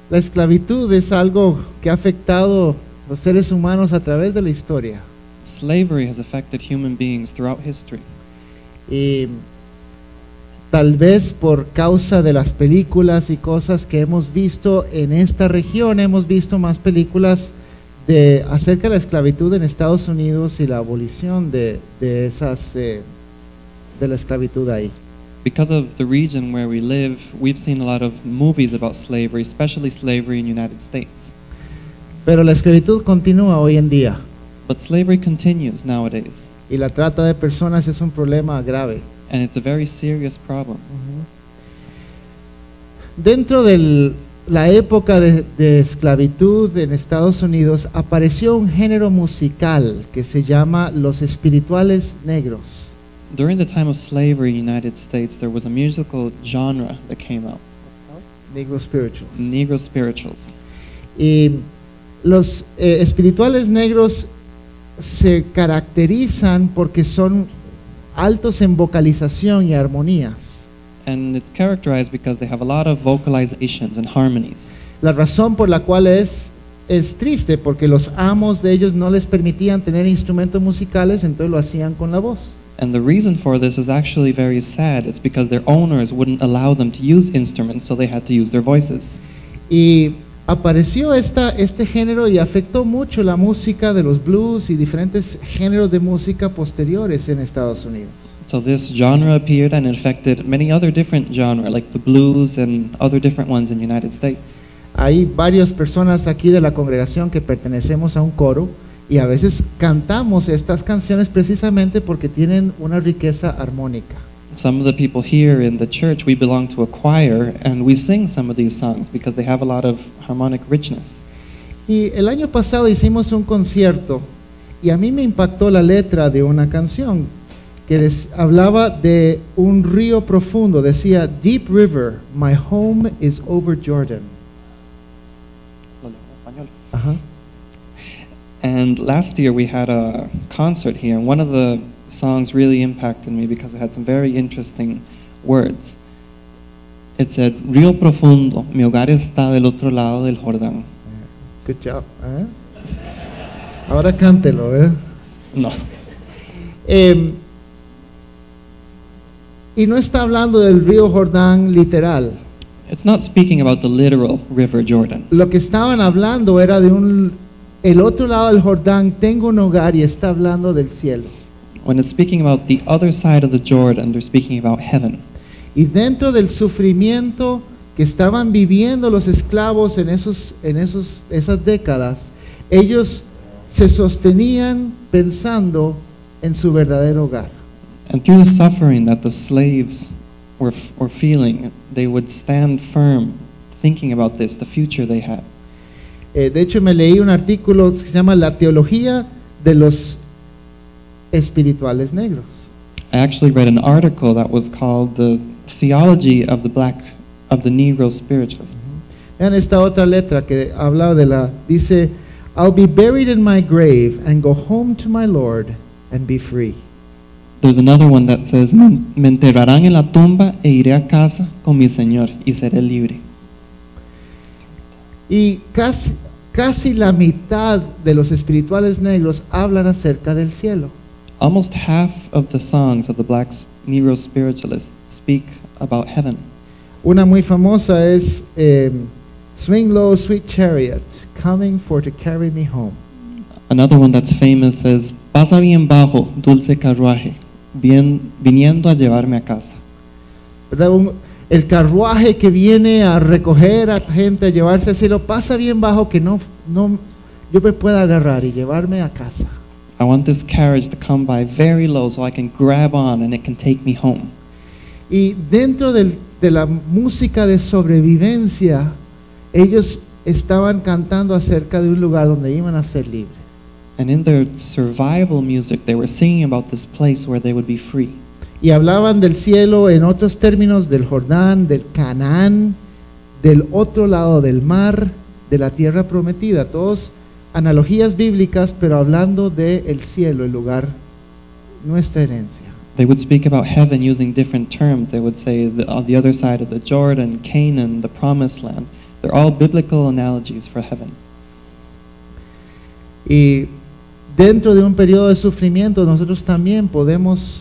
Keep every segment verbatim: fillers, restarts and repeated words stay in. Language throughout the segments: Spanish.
La esclavitud es algo que ha afectado a los seres humanos a través de la historia. Slavery has affected human beings throughout history. Y tal vez por causa de las películas y cosas que hemos visto en esta región, hemos visto más películas de, acerca de la esclavitud en Estados Unidos y la abolición de, de, esas, eh, de la esclavitud ahí. Because of the region where we live, we've seen a lot of movies about slavery, especially slavery in the United States. Pero la esclavitud continúa hoy en día But slavery continues nowadays, y la trata de personas es un problema grave. and it's a very serious problem. Dentro de la época de, de esclavitud en Estados Unidos apareció un género musical que se llama los espirituales negros. During the time of slavery in the United States, there was a musical genre that came out, Negro spirituals. Negro spirituals. Y los eh, espirituales negros se caracterizan porque son altos en vocalización y armonías. And it's characterized because they have a lot of vocalizations and harmonies. La razón por la cual es, es triste porque los amos de ellos no les permitían tener instrumentos musicales, entonces lo hacían con la voz. And the reason for this is actually very sad. It's because their owners wouldn't allow them to use instruments, so they had to use their voices. Y apareció esta, este género y afectó mucho la música de los blues y diferentes géneros de música posteriores en Estados Unidos. So this genre appeared and it affected many other different genres, like the blues and other different ones in the United States. Hay varias personas aquí de la congregación que pertenecemos a un coro y a veces cantamos estas canciones precisamente porque tienen una riqueza armónica. Some of the people here in the church, we belong to a choir, and we sing some of these songs because they have a lot of harmonic richness. Y el año pasado hicimos un concierto y a mí me impactó la letra de una canción que des, hablaba de un río profundo, decía Deep River, my home is over Jordan. Ajá. And last year we had a concert here, and one of the songs really impacted me because it had some very interesting words. It said, Río profundo, mi hogar está del otro lado del Jordán. Good job. ¿eh? Ahora cántelo, ¿eh? No. Eh, y no está hablando del río Jordán literal. It's not speaking about the literal river Jordan. Lo que estaban hablando era de un, el otro lado del Jordán, tengo un hogar, y está hablando del cielo. When it's speaking about the other side of the Jordan, they're speaking about heaven. Y dentro del sufrimiento que estaban viviendo los esclavos en, esos, en esos, esas décadas, ellos se sostenían pensando en su verdadero hogar. And through the suffering that the slaves were, were feeling, they would stand firm thinking about this, the future they had. Eh, de hecho, me leí un artículo que se llama La teología de los espirituales negros. I actually read an article that was called The Theology of the Black, of the Negro Spiritualists. Vean esta otra letra que habla de la, dice, I'll be buried in my grave and go home to my Lord and be free. There's another one that says, me, me enterrarán en la tumba e iré a casa con mi Señor y seré libre. Y casi, casi la mitad de los espirituales negros hablan acerca del cielo. Almost half of the songs of the Black Negro Spiritualists speak about heaven. Una muy famosa es eh, Swing Low, Sweet Chariot, coming for to carry me home. Another one that's famous says, pasa bien bajo, dulce carruaje, bien, viniendo a llevarme a casa. ¿Verdad? Un, el carruaje que viene a recoger a gente, a llevarse al cielo, pasa bien bajo que no, no, yo me pueda agarrar y llevarme a casa. I want this carriage to come by very low so I can grab on and it can take me home. Y dentro del, de la música de sobrevivencia, ellos estaban cantando acerca de un lugar donde iban a ser libres. And in their survival music, they were singing about this place where they would be free. Y hablaban del cielo en otros términos, del Jordán, del Canaán, del otro lado del mar, de la tierra prometida. Todos analogías bíblicas, pero hablando del cielo, el lugar, nuestra herencia. They would speak about heaven using different terms. They would say the, on the other side of the Jordan, Canaan, the promised land. They're all biblical analogies for heaven. Y dentro de un periodo de sufrimiento nosotros también podemos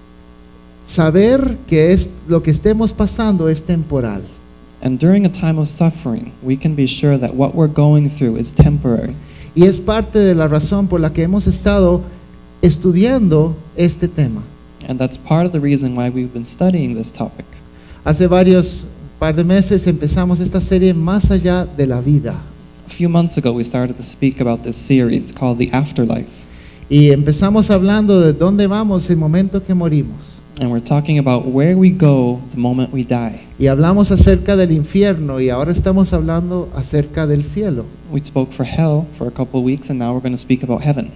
saber que es lo que estemos pasando es temporal. And during a time of suffering, we can be sure that what we're going through is temporary. Y es parte de la razón por la que hemos estado estudiando este tema. And that's part of the reason why we've been studying this topic. Hace varios par de meses empezamos esta serie Más allá de la vida. A few months ago, we started to speak about this series called The Afterlife. Y empezamos hablando de dónde vamos el momento que morimos. And we're talking about where we go the moment we die. Y hablamos acerca del infierno y ahora estamos hablando acerca del cielo. We spoke for hell for a couple of weeks, and now we're going to speak about heaven.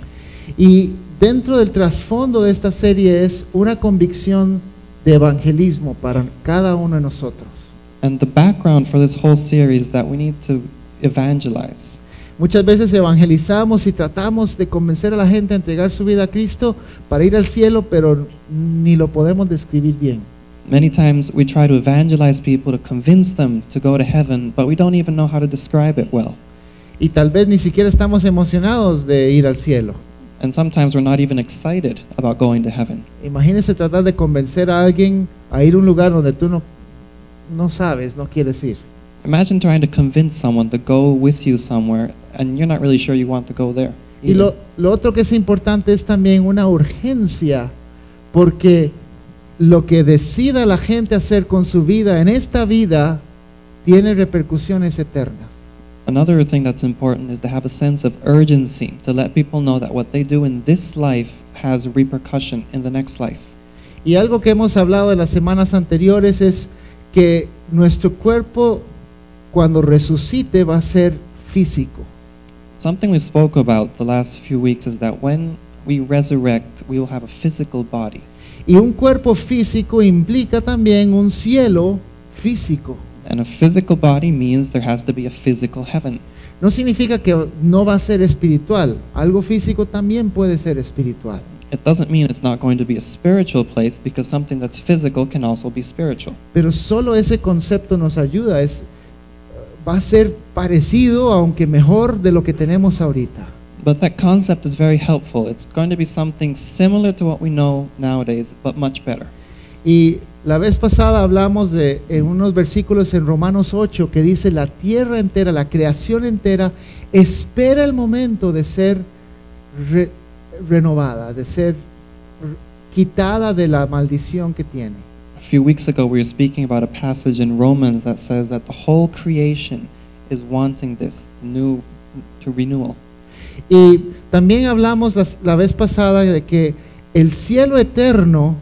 Y dentro del trasfondo de esta serie es una convicción de evangelismo para cada uno de nosotros. And the background for this whole series is that we need to evangelize. Muchas veces evangelizamos y tratamos de convencer a la gente a entregar su vida a Cristo para ir al cielo, pero ni lo podemos describir bien. Many times we try to evangelize people to convince them to go to heaven, but we don't even know how to describe it well. Y tal vez ni siquiera estamos emocionados de ir al cielo. And sometimes we're not even excited about going to heaven. Imagínese tratar de convencer a alguien a ir a un lugar donde tú no, no sabes, no quieres ir. Imagine trying to convince someone to go with you somewhere, and you're not really sure you want to go there. Y lo, lo otro que es importante es también una urgencia, porque lo que decida la gente hacer con su vida en esta vida tiene repercusiones eternas. Another thing that's important is to have a sense of urgency, to let people know that what they do in this life has repercussion in the next life. Y algo que hemos hablado en las semanas anteriores es que nuestro cuerpo cuando resucite va a ser físico. Something we spoke about the last few weeks is that when we resurrect, we will have a physical body. Y un cuerpo físico implica también un cielo físico. And a physical body means there has to be a physical heaven. No significa que no va a ser espiritual. Algo físico también puede ser espiritual. It doesn't mean it's not going to be a spiritual place, because something that's physical can also be spiritual. Pero solo ese concepto nos ayuda. Es, va a ser parecido, aunque mejor, de lo que tenemos ahorita. But that concept is very helpful. It's going to be something similar to what we know nowadays, but much better. Y la vez pasada hablamos de en unos versículos en Romanos ocho que dice la tierra entera, la creación entera espera el momento de ser re, renovada, de ser quitada de la maldición que tiene. A few weeks ago, we were speaking about a passage in Romans that says that the whole creation is wanting this, the new, to renewal. Y también hablamos la, la vez pasada de que el cielo eterno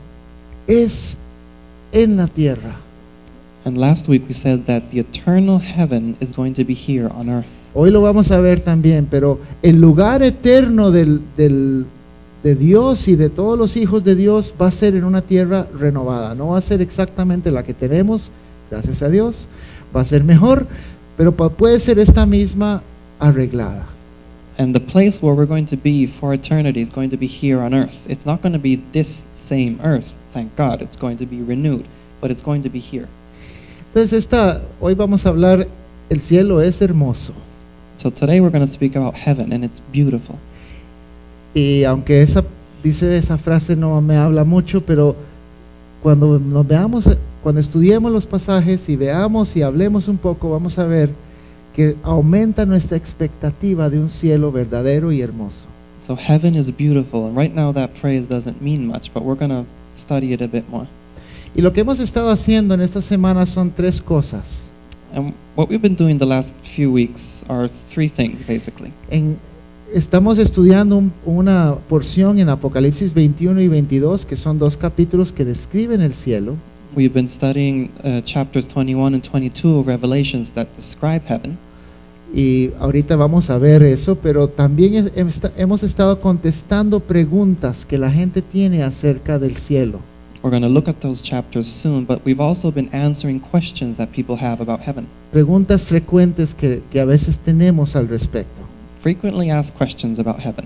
es en la tierra. And last week we said that the eternal heaven is going to be here on earth. Hoy lo vamos a ver también, pero el lugar eterno del, del, de Dios y de todos los hijos de Dios va a ser en una tierra renovada. No va a ser exactamente la que tenemos, gracias a Dios, va a ser mejor, pero puede ser esta misma arreglada. And the place where we're going to be for eternity is going to be here on earth. It's not going to be this same earth, thank God. It's going to be renewed, but it's going to be here. Entonces esta, hoy vamos a hablar, el cielo es hermoso. So today we're going to speak about heaven, and it's beautiful. Y aunque esa, dice esa frase no me habla mucho, pero cuando nos veamos, cuando estudiemos los pasajes y veamos y hablemos un poco, vamos a ver que aumenta nuestra expectativa de un cielo verdadero y hermoso. So heaven is beautiful, and right now that phrase doesn't mean much, but we're going to study it a bit more. Y lo que hemos estado haciendo en esta semana son tres cosas. And what we've been doing the last few weeks are three things, basically. En, estamos estudiando un, una porción en Apocalipsis veintiuno y veintidós, que son dos capítulos que describen el cielo. We've been studying uh, chapters twenty-one and twenty-two of Revelations that describe heaven. Y ahorita vamos a ver eso, pero también es, hemos estado contestando preguntas que la gente tiene acerca del cielo. We're going to look at those chapters soon, but we've also been answering questions that people have about heaven. Preguntas frecuentes que, que a veces tenemos al respecto. Frequently asked questions about heaven.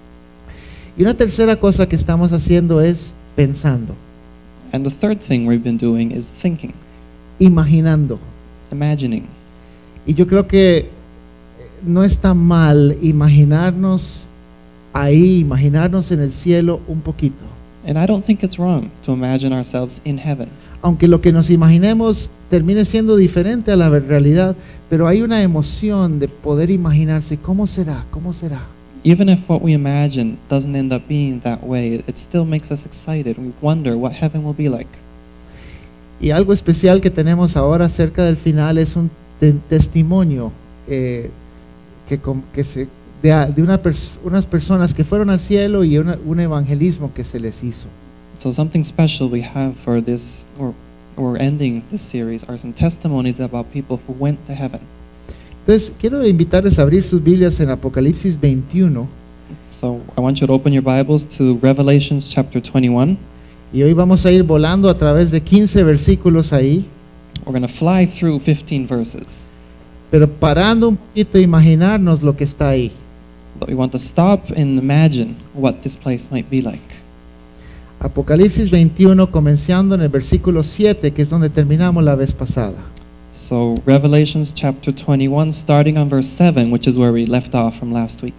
Y una tercera cosa que estamos haciendo es pensando, And the third thing we've been doing is thinking, imaginando. imagining. Y yo creo que no está mal imaginarnos ahí, imaginarnos en el cielo un poquito. And I don't think it's wrong to imagine ourselves in heaven. Aunque lo que nos imaginemos termine siendo diferente a la realidad, pero hay una emoción de poder imaginarse cómo será, cómo será. Even if what we imagine doesn't end up being that way, it still makes us excited. We wonder what heaven will be like. Y algo especial que tenemos ahora cerca del final es un te testimonio eh, que, que se, de, de una pers unas personas que fueron al cielo y una, un evangelismo que se les hizo. So something special we have for this, or we're ending this series, are some testimonies about people who went to heaven. Entonces, quiero invitarles a abrir sus Biblias en Apocalipsis veintiuno. So I want you to open your Bibles to Revelations chapter twenty-one. Y hoy vamos a ir volando a través de quince versículos ahí, We're going to fly through fifteen verses, pero parando un poquito e imaginarnos lo que está ahí. but we want to stop and imagine what this place might be like. Apocalipsis veintiuno, comenzando en el versículo siete, que es donde terminamos la vez pasada. So Revelations chapter twenty-one, starting on verse seven, which is where we left off from last week.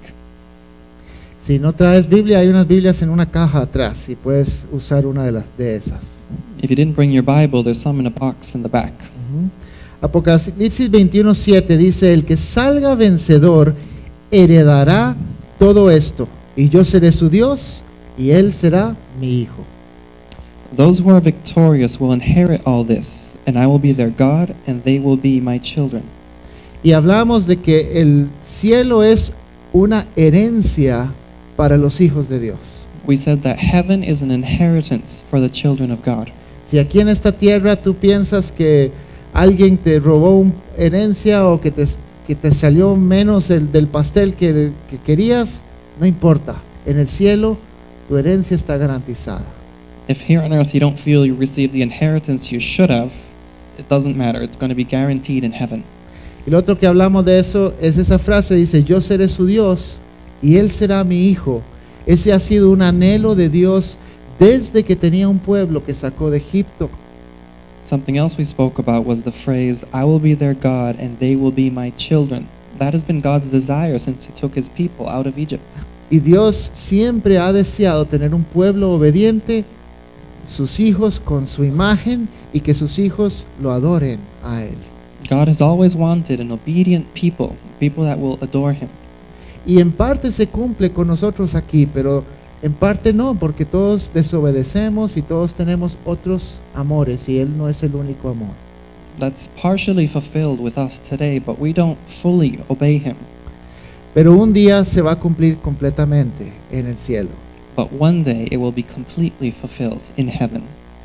Si no traes Biblia, hay unas Biblias en una caja atrás y puedes usar una de las de esas. If you didn't bring your Bible, there's some in a box in the back. Ujú. Apocalipsis veintiuno, siete dice: el que salga vencedor heredará todo esto, y yo seré su Dios y él será mi hijo. Those who are victorious will inherit all this, and I will be their God, and they will be my children. Y hablamos de que el cielo es una herencia para los hijos de Dios. We said that heaven is an inheritance for the children of God. Si aquí en esta tierra tú piensas que alguien te robó una herencia o que te, que te salió menos el, del pastel que, que querías, no importa. En el cielo tu herencia está garantizada. If here on earth you don't feel you received the inheritance you should have, it doesn't matter. It's going to be guaranteed in heaven. Y lo otro que hablamos de eso es esa frase, dice: yo seré su Dios y él será mi hijo. Ese ha sido un anhelo de Dios desde que tenía un pueblo que sacó de Egipto. Something else we spoke about was the phrase, I will be their God and they will be my children. That has been God's desire since he took his people out of Egypt. Y Dios siempre ha deseado tener un pueblo obediente, sus hijos con su imagen, y que sus hijos lo adoren a él. God has always wanted an obedient people, people that will adore him. Y en parte se cumple con nosotros aquí, pero en parte no, porque todos desobedecemos y todos tenemos otros amores y él no es el único amor. That's partially fulfilled with us today, but we don't fully obey him. Pero un día se va a cumplir completamente en el cielo. But one day it will be completely fulfilled in heaven.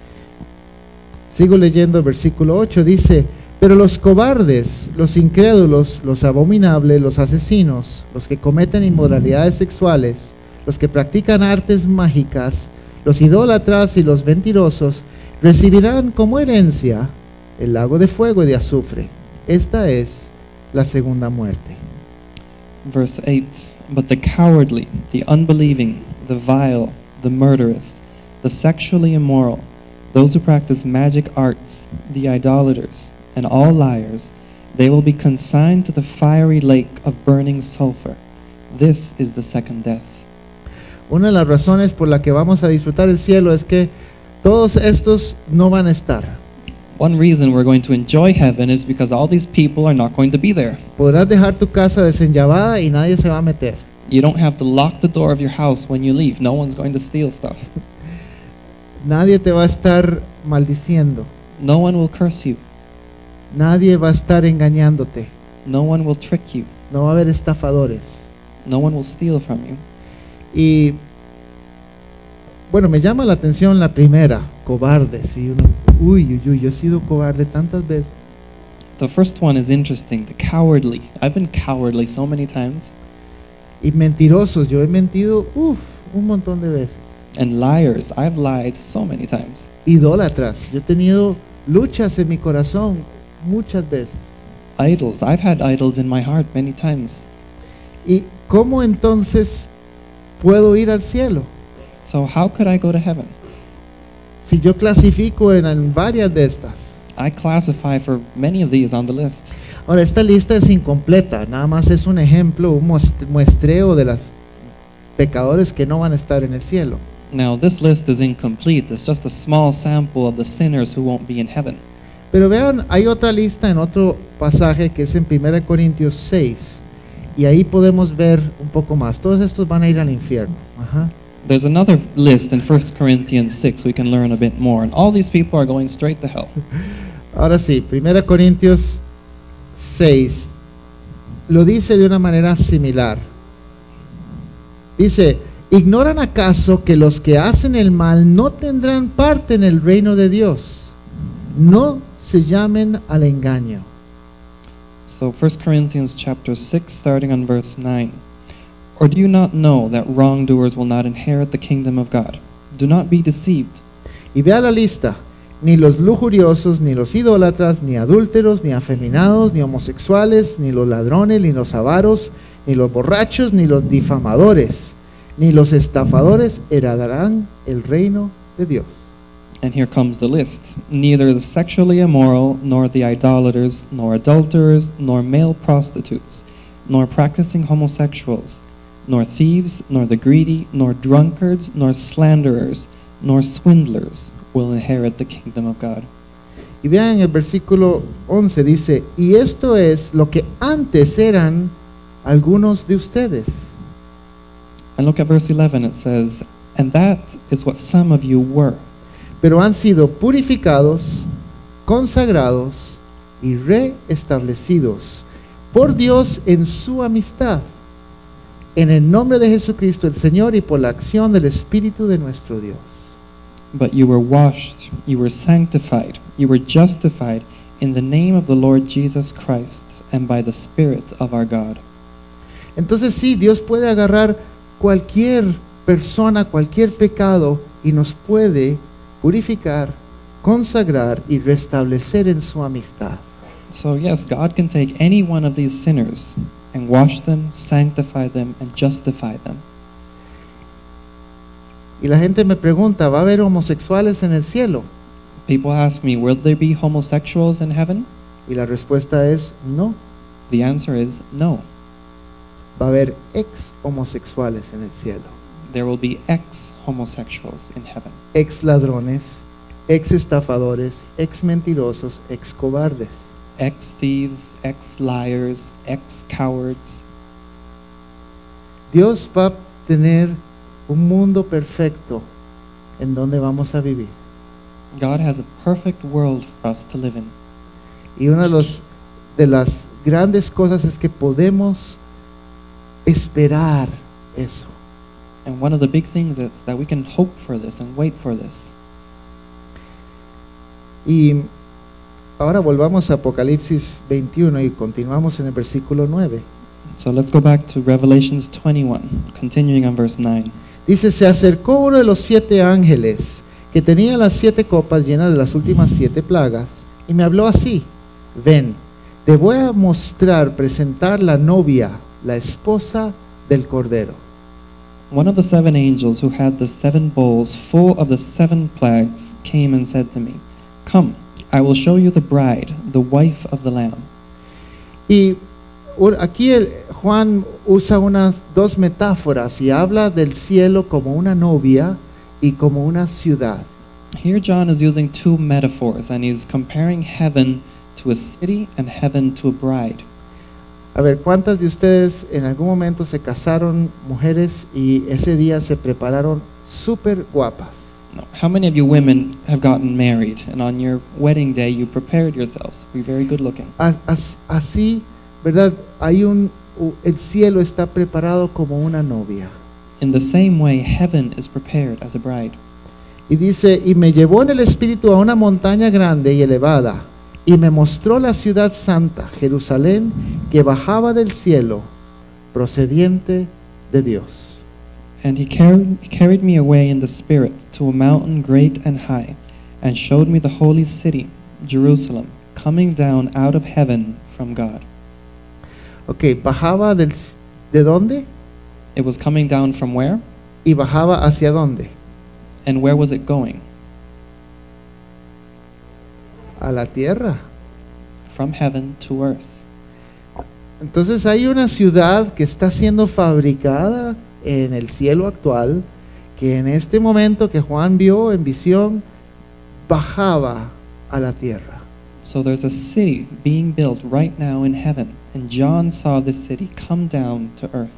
Sigo leyendo el versículo ocho, dice: pero los cobardes, los incrédulos, los abominables, los asesinos, los que cometen inmoralidades sexuales, los que practican artes mágicas, los idólatras y los mentirosos, recibirán como herencia el lago de fuego y de azufre. Esta es la segunda muerte. Verse eight, but the cowardly, the unbelieving, the vile, the murderous, the sexually immoral, those who practice magic arts, the idolaters, and all liars, they will be consigned to the fiery lake of burning sulfur. This is the second death. Una de las razones por la que vamos a disfrutar el cielo es que todos estos no van a estar. One reason we're going to enjoy heaven is because all these people are not going to be there. Podrás dejar tu casa desenllavada y nadie se va a meter. You don't have to lock the door of your house when you leave. No one's going to steal stuff. Nadie te va a estar maldiciendo. No one will curse you. Nadie va a estar engañándote. No one will trick you. No va a haber estafadores. No one will steal from you. Y bueno, me llama la atención la primera, cobardes. Y uno, uy, uy, uy, yo he sido cobarde tantas veces. The first one is interesting, the cowardly. I've been cowardly so many times. Y mentirosos, yo he mentido, uff, un montón de veces. And liars, I've lied so many times. Idólatras, yo he tenido luchas en mi corazón muchas veces. Idols, I've had idols in my heart many times. ¿Y cómo entonces puedo ir al cielo? So how could I go to heaven? Si yo clasifico en, en varias de estas. I classify for many of these on the list. Ahora, esta lista es incompleta, nada más es un ejemplo, un muest- muestreo de los pecadores que no van a estar en el cielo. Now, this list is incomplete. It's just a small sample of the sinners who won't be in heaven. Pero vean, hay otra lista en otro pasaje que es en primera Corintios seis, y ahí podemos ver un poco más. Todos estos van a ir al infierno. Ajá. There's another list in First Corinthians six we can learn a bit more, and all these people are going straight to hell. Ahora sí, primera Corintios seis lo dice de una manera similar. Dice, ¿ignoran acaso que los que hacen el mal no tendrán parte en el reino de Dios? No se llamen al engaño. So First Corinthians chapter six, starting on verse nine. Or do you not know that wrongdoers will not inherit the kingdom of God? Do not be deceived. Y vea la lista. Ni los lujuriosos, ni los idólatras, ni adúlteros, ni afeminados, ni homosexuales, ni los ladrones, ni los avaros, ni los borrachos, ni los difamadores, ni los estafadores heredarán el reino de Dios. And here comes the list. Neither the sexually immoral, nor the idolaters, nor adulterers, nor male prostitutes, nor practicing homosexuals, nor thieves, nor the greedy, nor drunkards, nor slanderers, nor swindlers will inherit the kingdom of God. Y vean el versículo once, dice, y esto es lo que antes eran algunos de ustedes. And look at verse eleven, it says, and that is what some of you were. Pero han sido purificados, consagrados y reestablecidos por Dios en su amistad, en el nombre de Jesucristo el Señor y por la acción del Espíritu de nuestro Dios. But you were washed, you were sanctified, you were justified in the name of the Lord Jesus Christ and by the Spirit of our God. Entonces sí, Dios puede agarrar cualquier persona, cualquier pecado y nos puede purificar, consagrar y restablecer en su amistad. So yes, God can take any one of these sinners and wash them, sanctify them, and justify them. Y la gente me pregunta, ¿va a haber homosexuales en el cielo? People ask me, will there be homosexuals in heaven? Y la respuesta es no. The answer is no. Va a haber ex homosexuales en el cielo. There will be ex-homosexuals in heaven. Ex ladrones, ex estafadores, ex mentirosos, ex cobardes. Ex-thieves, ex-liars, ex-cowards. Dios va a tener un mundo perfecto en donde vamos a vivir. God has a perfect world for us to live in. Y una de, los, de las grandes cosas es que podemos esperar eso. And one of the big things is that we can hope for this and wait for this. Y ahora volvamos a Apocalipsis veintiuno y continuamos en el versículo nueve. So let's go back to Revelations twenty-one, continuing on verse nine. Dice, se acercó uno de los siete ángeles que tenía las siete copas llenas de las últimas siete plagas y me habló así, ven, te voy a mostrar, presentar la novia, la esposa del Cordero. One of the seven angels who had the seven bowls full of the seven plagues came and said to me, come, I will show you the bride, the wife of the Lamb. Y aquí el, Juan usa unas dos metáforas y habla del cielo como una novia y como una ciudad. Here John is using two metaphors and he's comparing heaven to a city and heaven to a bride. A ver, ¿cuántas de ustedes en algún momento se casaron mujeres y ese día se prepararon súper guapas? No. How many of you women have gotten married and on your wedding day you prepared yourselves to be very good looking? As- Así, ¿verdad? Hay un, u- el cielo está preparado como una novia. In the same way, heaven is prepared as a bride. Y dice, y me llevó en el espíritu a una montaña grande y elevada, y me mostró la ciudad santa, Jerusalén, que bajaba del cielo, procediente de Dios. And he carried, he carried me away in the spirit to a mountain great and high, and showed me the holy city, Jerusalem, coming down out of heaven from God. Ok, bajaba del, ¿de dónde? It was coming down from where? Y bajaba hacia dónde? And where was it going? a la tierra. from heaven to earth. Entonces hay una ciudad que está siendo fabricada en el cielo actual, que en este momento que Juan vio en visión, bajaba a la tierra. So there's a city being built right now in heaven, and John saw this city come down to earth.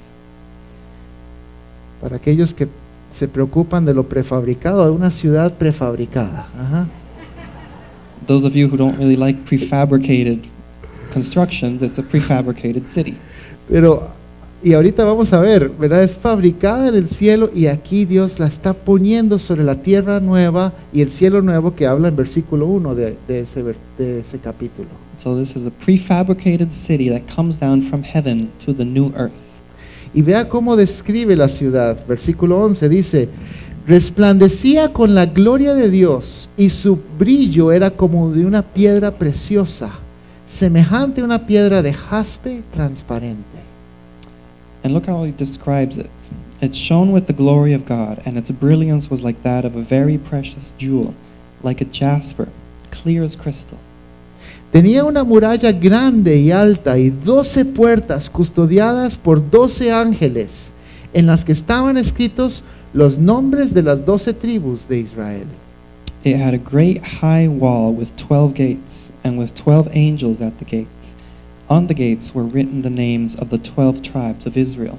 Para aquellos que se preocupan de lo prefabricado, hay una ciudad prefabricada. Ajá. Those of you who don't really like prefabricated constructions, it's a prefabricated city. Pero, y ahorita vamos a ver, ¿verdad? Es fabricada en el cielo y aquí Dios la está poniendo sobre la tierra nueva y el cielo nuevo que habla en versículo uno de, de, ese, ver- de ese capítulo. So this is a prefabricated city that comes down from heaven to the new earth. Y vea cómo describe la ciudad. Versículo once dice, resplandecía con la gloria de Dios y su brillo era como de una piedra preciosa, semejante a una piedra de jaspe transparente. And look how he describes it. It shone with the glory of God, and its brilliance was like that of a very precious jewel, like a jasper, clear as crystal. Tenía una muralla grande y alta y doce puertas custodiadas por doce ángeles, en las que estaban escritos los nombres de las doce tribus de Israel. It had a great high wall with twelve gates, and with twelve angels at the gates. On the gates were written the names of the twelve tribes of Israel.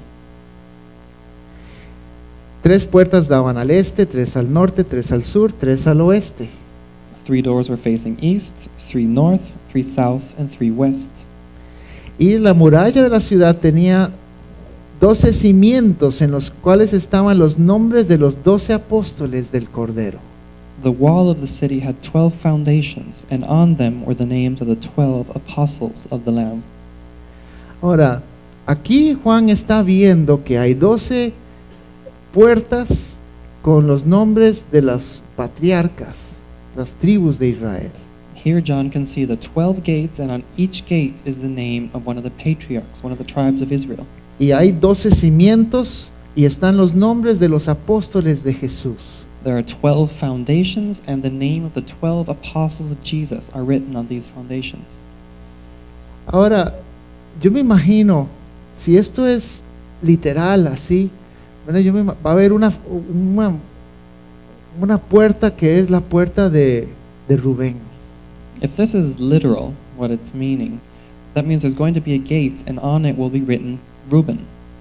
Tres puertas daban al este, tres al norte, tres al sur, tres al oeste. Three doors were facing east, three north, three south, and three west. Y la muralla de la ciudad tenía doce cimientos en los cuales estaban los nombres de los doce apóstoles del Cordero. The wall of the city had twelve foundations, and on them were the names of the twelve apostles of the Lamb. Ahora, aquí Juan está viendo que hay doce puertas con los nombres de las patriarcas, las tribus de Israel. Here John can see the twelve gates, and on each gate is the name of one of the patriarchs, one of the tribes of Israel. Y hay doce cimientos y están los nombres de los apóstoles de Jesús. There are twelve foundations, and the name of the twelve apostles of Jesus are written on these foundations. Ahora, yo me imagino, si esto es literal así, ¿verdad? Yo me ima- va a haber una, una, una puerta que es la puerta de, de Rubén. If this is literal, what it's meaning, that means there's going to be a gate, and on it will be written Reuben,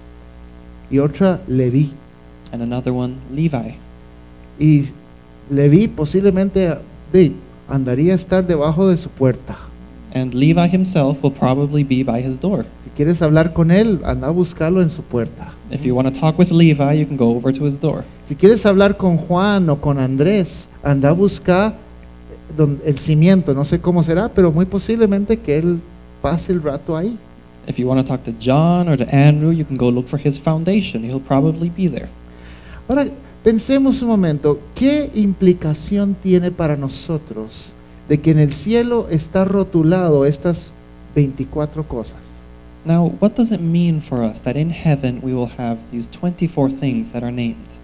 Y otra Leví. and another one Levi. Y Leví posiblemente de, andaría a estar debajo de su puerta. And Levi himself will probably be by his door. Si quieres hablar con él, anda a buscarlo en su puerta. If you want to talk with Levi, you can go over to his door. Si quieres hablar con Juan o con Andrés, anda a buscar don- el cimiento. No sé cómo será, pero muy posiblemente que él pase el rato ahí. If you want to talk to John or to Andrew, you can go look for his foundation. He'll probably be there. Ahora, pensemos un momento, ¿qué implicación tiene para nosotros de que en el cielo está rotulado estas veinticuatro cosas? Now, what does it mean for us that in heaven we will have these twenty-four things that are named?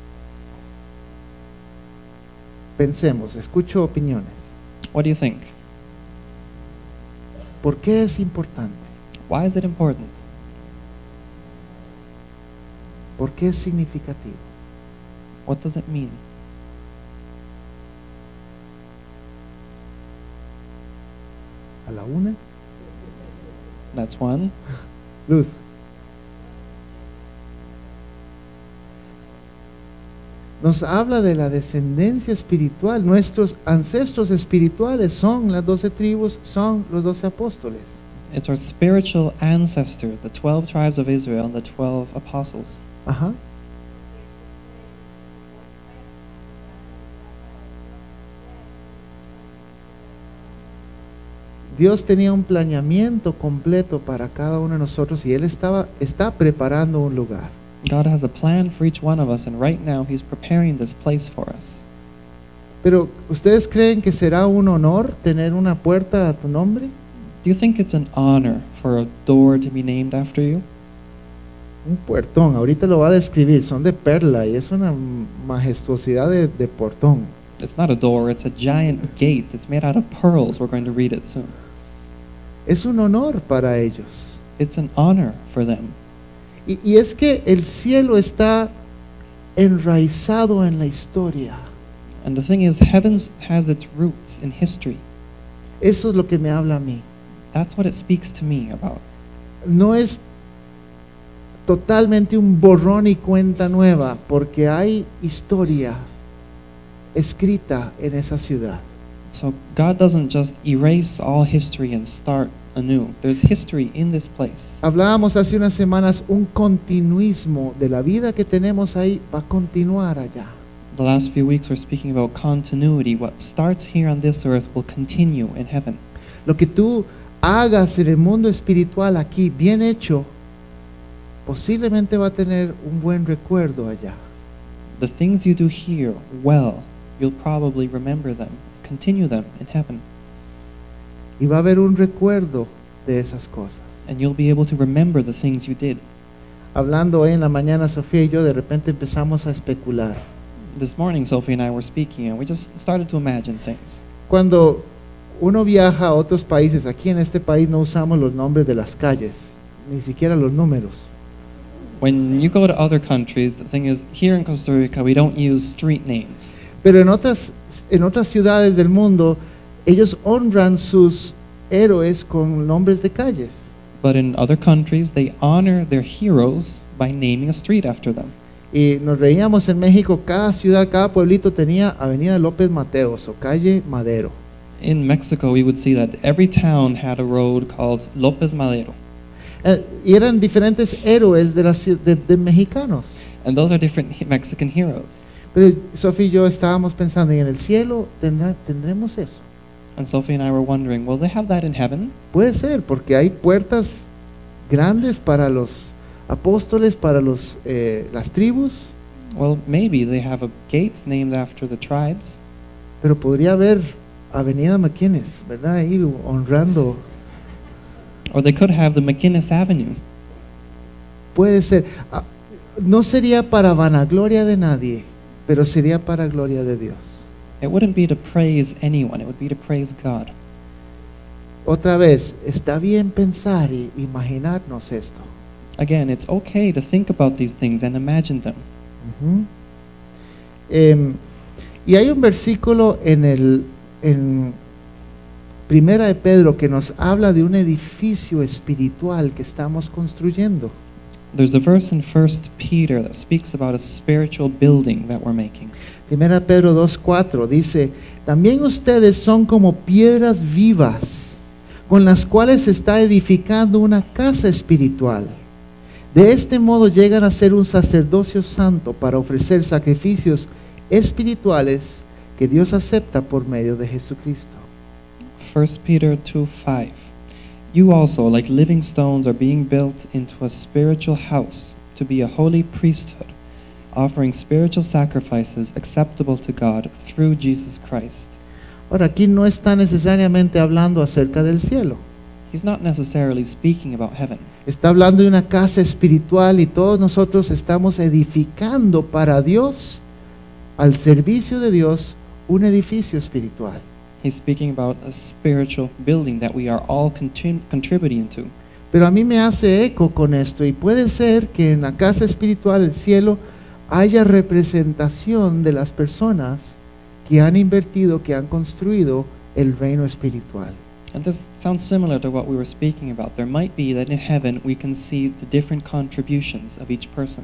Pensemos, escucho opiniones. What do you think? ¿Por qué es importante? Why is it important? ¿Por qué es significativo? What does it mean? ¿A la una? That's one. Luz. Nos habla de la descendencia espiritual. Nuestros ancestros espirituales son las doce tribus, son los doce apóstoles. It's our spiritual ancestors, the twelve tribes of Israel and the twelve apostles. Ajá. Dios tenía un planeamiento completo para cada uno de nosotros y Él estaba, está preparando un lugar. God has a plan for each one of us, and right now He's preparing this place for us. Pero, ¿ustedes creen que será un honor tener una puerta a tu nombre? Do you think it's an honor for a door to be named after you? Un puertón, ahorita lo va a describir, son de perla y es una majestuosidad de, de portón. It's not a door, it's a giant gate. It's made out of pearls. We're going to read it soon. Es un honor para ellos. It's an honor for them. Y, y es que el cielo está enraizado en la historia. And the thing is, heaven has its roots in history. Eso es lo que me habla a mí. That's what it speaks to me about. No es totalmente un borrón y cuenta nueva, porque hay historia escrita en esa ciudad. So God doesn't just erase all history and start anew. There's history in this place. Hablábamos hace unas semanas, un continuismo de la vida que tenemos ahí va a continuar allá. The last few weeks we're speaking about continuity. What starts here on this earth will continue in heaven. Lo que tú hagas en el mundo espiritual aquí, bien hecho, posiblemente va a tener un buen recuerdo allá. The things you do here well, you'll probably remember them, continue them in heaven. Y va a haber un recuerdo de esas cosas. And you'll be able to remember the things you did. Hablando hoy en la mañana, Sofía y yo de repente empezamos a especular. This morning, Sophie and I were speaking, and we just started to imagine things. Cuando uno viaja a otros países, aquí en este país no usamos los nombres de las calles, ni siquiera los números. When you go to other countries, the thing is, here in Costa Rica, we don't use street names. Pero en otras, en otras ciudades del mundo, ellos honran sus héroes con nombres de calles. But in other countries, they honor their heroes by naming a street after them. Y nos reíamos en México, cada ciudad, cada pueblito tenía Avenida López Mateos o calle Madero. In Mexico, we would see that every town had a road called López Madero. Eh, y eran diferentes héroes de, la, ciu- de, de mexicanos. And those are different he- Mexican heroes. Pero Sofía y yo estábamos pensando, ¿y en el cielo tendrá, tendremos eso? And Sophie and I were wondering, will they have that in heaven? Puede ser, porque hay puertas grandes para los apóstoles, para los, eh, las tribus, Well, maybe they have a gates named after the tribes. pero podría haber Avenida McKinnis, ¿verdad? Ahí honrando. Or they could have the McInnes Avenue. Puede ser. Ah, no sería para vanagloria de nadie, pero sería para gloria de Dios. It wouldn't be to praise anyone, it would be to praise God. Otra vez, está bien pensar y imaginarnos esto. Again, it's okay to think about these things and imagine them. Ujú. Em, y hay un versículo en el en Primera de Pedro que nos habla de un edificio espiritual que estamos construyendo. There's a verse in First Peter that speaks about a spiritual building that we're making. Primera de Pedro dos cuatro dice, también ustedes son como piedras vivas, con las cuales se está edificando una casa espiritual. De este modo llegan a ser un sacerdocio santo para ofrecer sacrificios espirituales que Dios acepta por medio de Jesucristo. First Peter two five. You also, like living stones, are being built into a spiritual house to be a holy priesthood, offering spiritual sacrifices acceptable to God through Jesus Christ. Ahora, aquí no está necesariamente hablando acerca del cielo. He's not necessarily speaking about heaven. Está hablando de una casa espiritual y todos nosotros estamos edificando para Dios, al servicio de Dios, un edificio espiritual. He's speaking about a spiritual building that we are all contri- contributing to. Pero a mí me hace eco con esto y puede ser que en la casa espiritual, el cielo, haya representación de las personas que han invertido, que han construido el reino espiritual. And this sounds similar to what we were speaking about. There might be that in heaven we can see the different contributions of each person.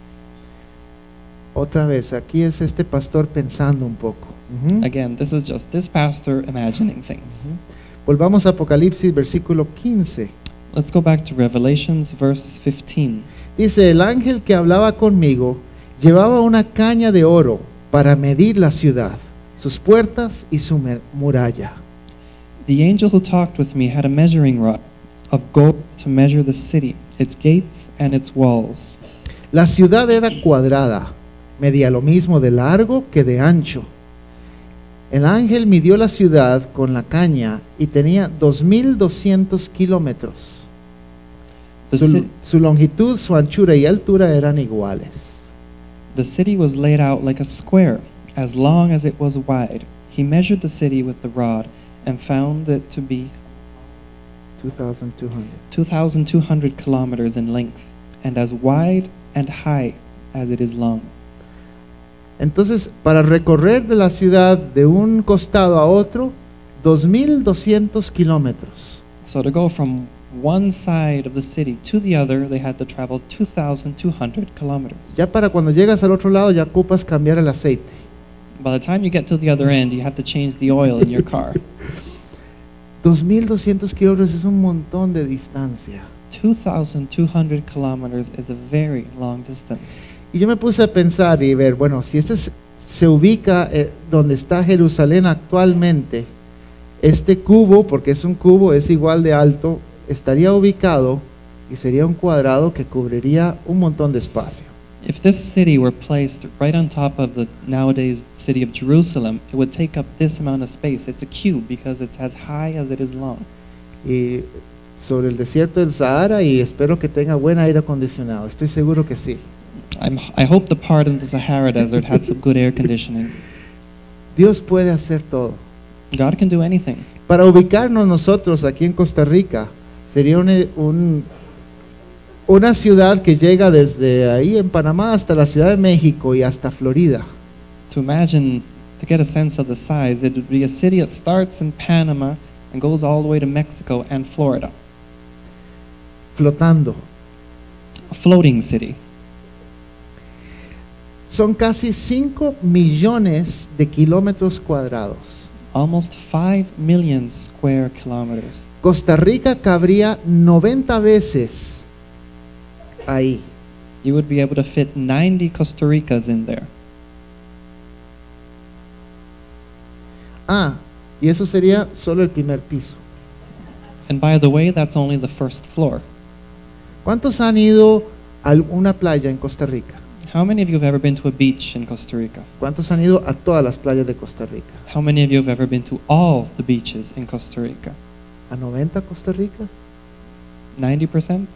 Otra vez, aquí es este pastor pensando un poco. Ujú. Again, this is just this pastor imagining things. Ujú. Volvamos a Apocalipsis, versículo quince. Let's go back to Revelations verse fifteen. Dice, el ángel que hablaba conmigo llevaba una caña de oro para medir la ciudad, sus puertas y su me- muralla. The angel who talked with me had a measuring rod of gold to measure the city, its gates and its walls. La ciudad era cuadrada, medía lo mismo de largo que de ancho. El ángel midió la ciudad con la caña y tenía dos mil doscientos kilómetros. The, Su, ci- su longitud, su anchura y altura eran iguales. the city was laid out like a square, as long as it was wide. He measured the city with the rod and found it to be two thousand two hundred. two thousand two hundred kilometers in length, and as wide and high as it is long. Entonces, para recorrer de la ciudad de un costado a otro, dos mil doscientos kilómetros. So to go from one side of the city to the other, they had to travel two thousand two hundred kilometers. Ya para cuando llegas al otro lado ya ocupas cambiar el aceite. By the time you get to the other end, you have to change the oil in your car. dos mil doscientos kilómetros es un montón de distancia. two thousand two hundred kilometers is a very long distance. Y yo me puse a pensar y ver, bueno, si este se, se ubica eh, donde está Jerusalén actualmente, este cubo, porque es un cubo, es igual de alto, estaría ubicado y sería un cuadrado que cubriría un montón de espacio. If this city were placed right on top of the nowadays city of Jerusalem, it would take up this amount of space. It's a cube because it's as high as it is long. Y sobre el desierto del Sahara, y espero que tenga buen aire acondicionado, estoy seguro que sí. I'm, I hope the part of the Sahara Desert had some good air conditioning. Dios puede hacer todo. God can do anything. Para ubicarnos nosotros aquí en Costa Rica, sería un, un, una ciudad que llega desde ahí en Panamá hasta la Ciudad de México y hasta Florida. To imagine, to get a sense of the size, it would be a city that starts in Panama and goes all the way to Mexico and Florida. Flotando. A floating city. Son casi cinco millones de kilómetros cuadrados. Almost five million square kilometers. Costa Rica cabría noventa veces ahí. You would be able to fit ninety Costa Ricas in there. Ah, y eso sería solo el primer piso. And by the way, that's only the first floor. ¿Cuántos han ido a una playa en Costa Rica? How many of you have ever been to a beach in Costa Rica? ¿Cuántos han ido a todas las playas de Costa Rica? How many of you have ever been to all the beaches in Costa Rica? ¿A noventa Costa Ricas? ninety percent?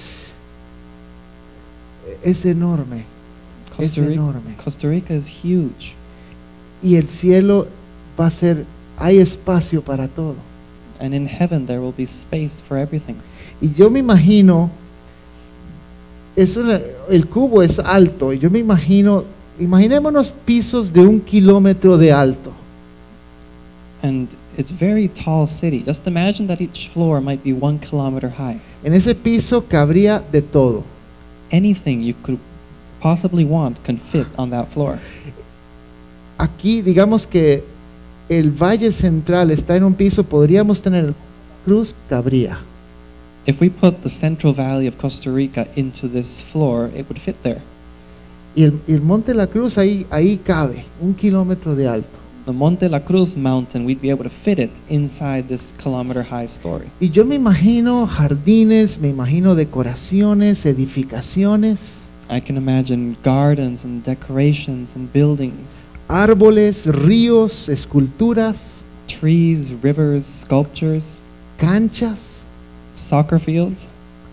Es enorme. Costa Es Rica, enorme. Costa Rica is huge. Y el cielo va a ser, hay espacio para todo. And in heaven there will be space for everything. Y yo me imagino, es una, el cubo es alto, y yo me imagino, imaginémonos pisos de un kilómetro de alto. And it's a very tall city. Just imagine that each floor might be one kilometer high. En ese piso cabría de todo. Anything you could possibly want can fit on that floor. Aquí, digamos que el Valle Central está en un piso, podríamos tener cruz, cabría. If we put the Central Valley of Costa Rica into this floor, it would fit there. Y el, y el Monte La Cruz ahí, ahí cabe, un kilómetro de alto. The Monte La Cruz mountain, we'd be able to fit it inside this kilometer high story. Y yo me imagino jardines, me imagino decoraciones, edificaciones, I can imagine gardens and decorations and buildings, árboles, ríos, esculturas, trees, rivers, sculptures, canchas. soccer fields.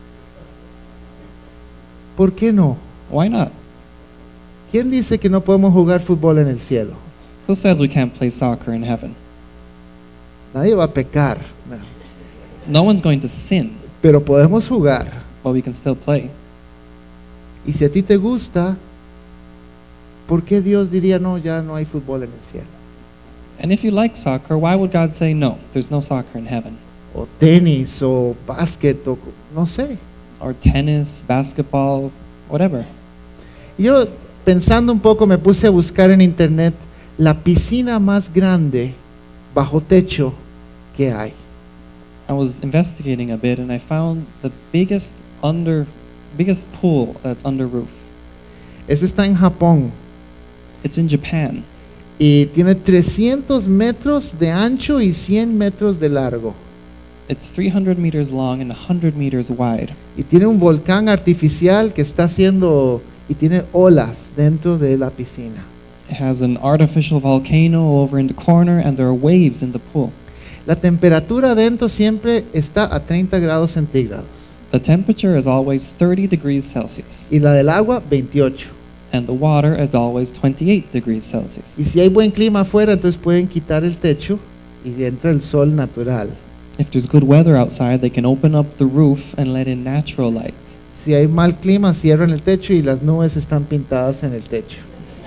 ¿Por qué no? Why not? ¿Quién dice que no podemos jugar fútbol en el cielo? Who says we can't play soccer in heaven? Nadie va a pecar, No one's going to sin, pero podemos jugar. but we can still play. Y si a ti te gusta, ¿por qué Dios diría no, ya no hay fútbol en el cielo? And if you like soccer, why would God say no, there's no soccer in heaven? O tenis, o básquet, o no sé. Or tennis, basketball, whatever. Y yo pensando un poco me puse a buscar en internet la piscina más grande bajo techo que hay. I was investigating a bit and I found the biggest under biggest pool that's under roof. Este está en Japón It's in Japan. y tiene trescientos metros de ancho y cien metros de largo. It's three hundred meters long and one hundred meters wide. Y tiene un volcán artificial que está haciendo y tiene olas dentro de la piscina. It has an artificial volcano over in the corner and there are waves in the pool. La temperatura dentro siempre está a treinta grados centígrados The temperature is always thirty degrees Celsius y la del agua veintiocho. And the water is always twenty-eight degrees Celsius. Y si hay buen clima afuera, entonces pueden quitar el techo y entra el sol natural. If there's good weather outside, they can open up the roof and let in natural light. Si hay mal clima, cierran el techo y las nubes están pintadas en el techo.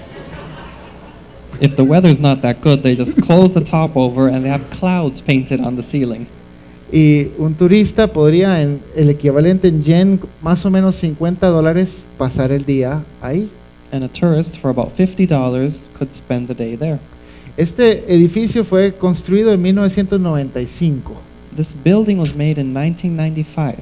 If the weather's not that good, they just close the top over and they have clouds painted on the ceiling. Y un turista podría, en el equivalente en yen, más o menos cincuenta dólares, pasar el día ahí. And a tourist for about fifty dollars could spend the day there. Este edificio fue construido en mil novecientos noventa y cinco. This building was made in nineteen ninety-five.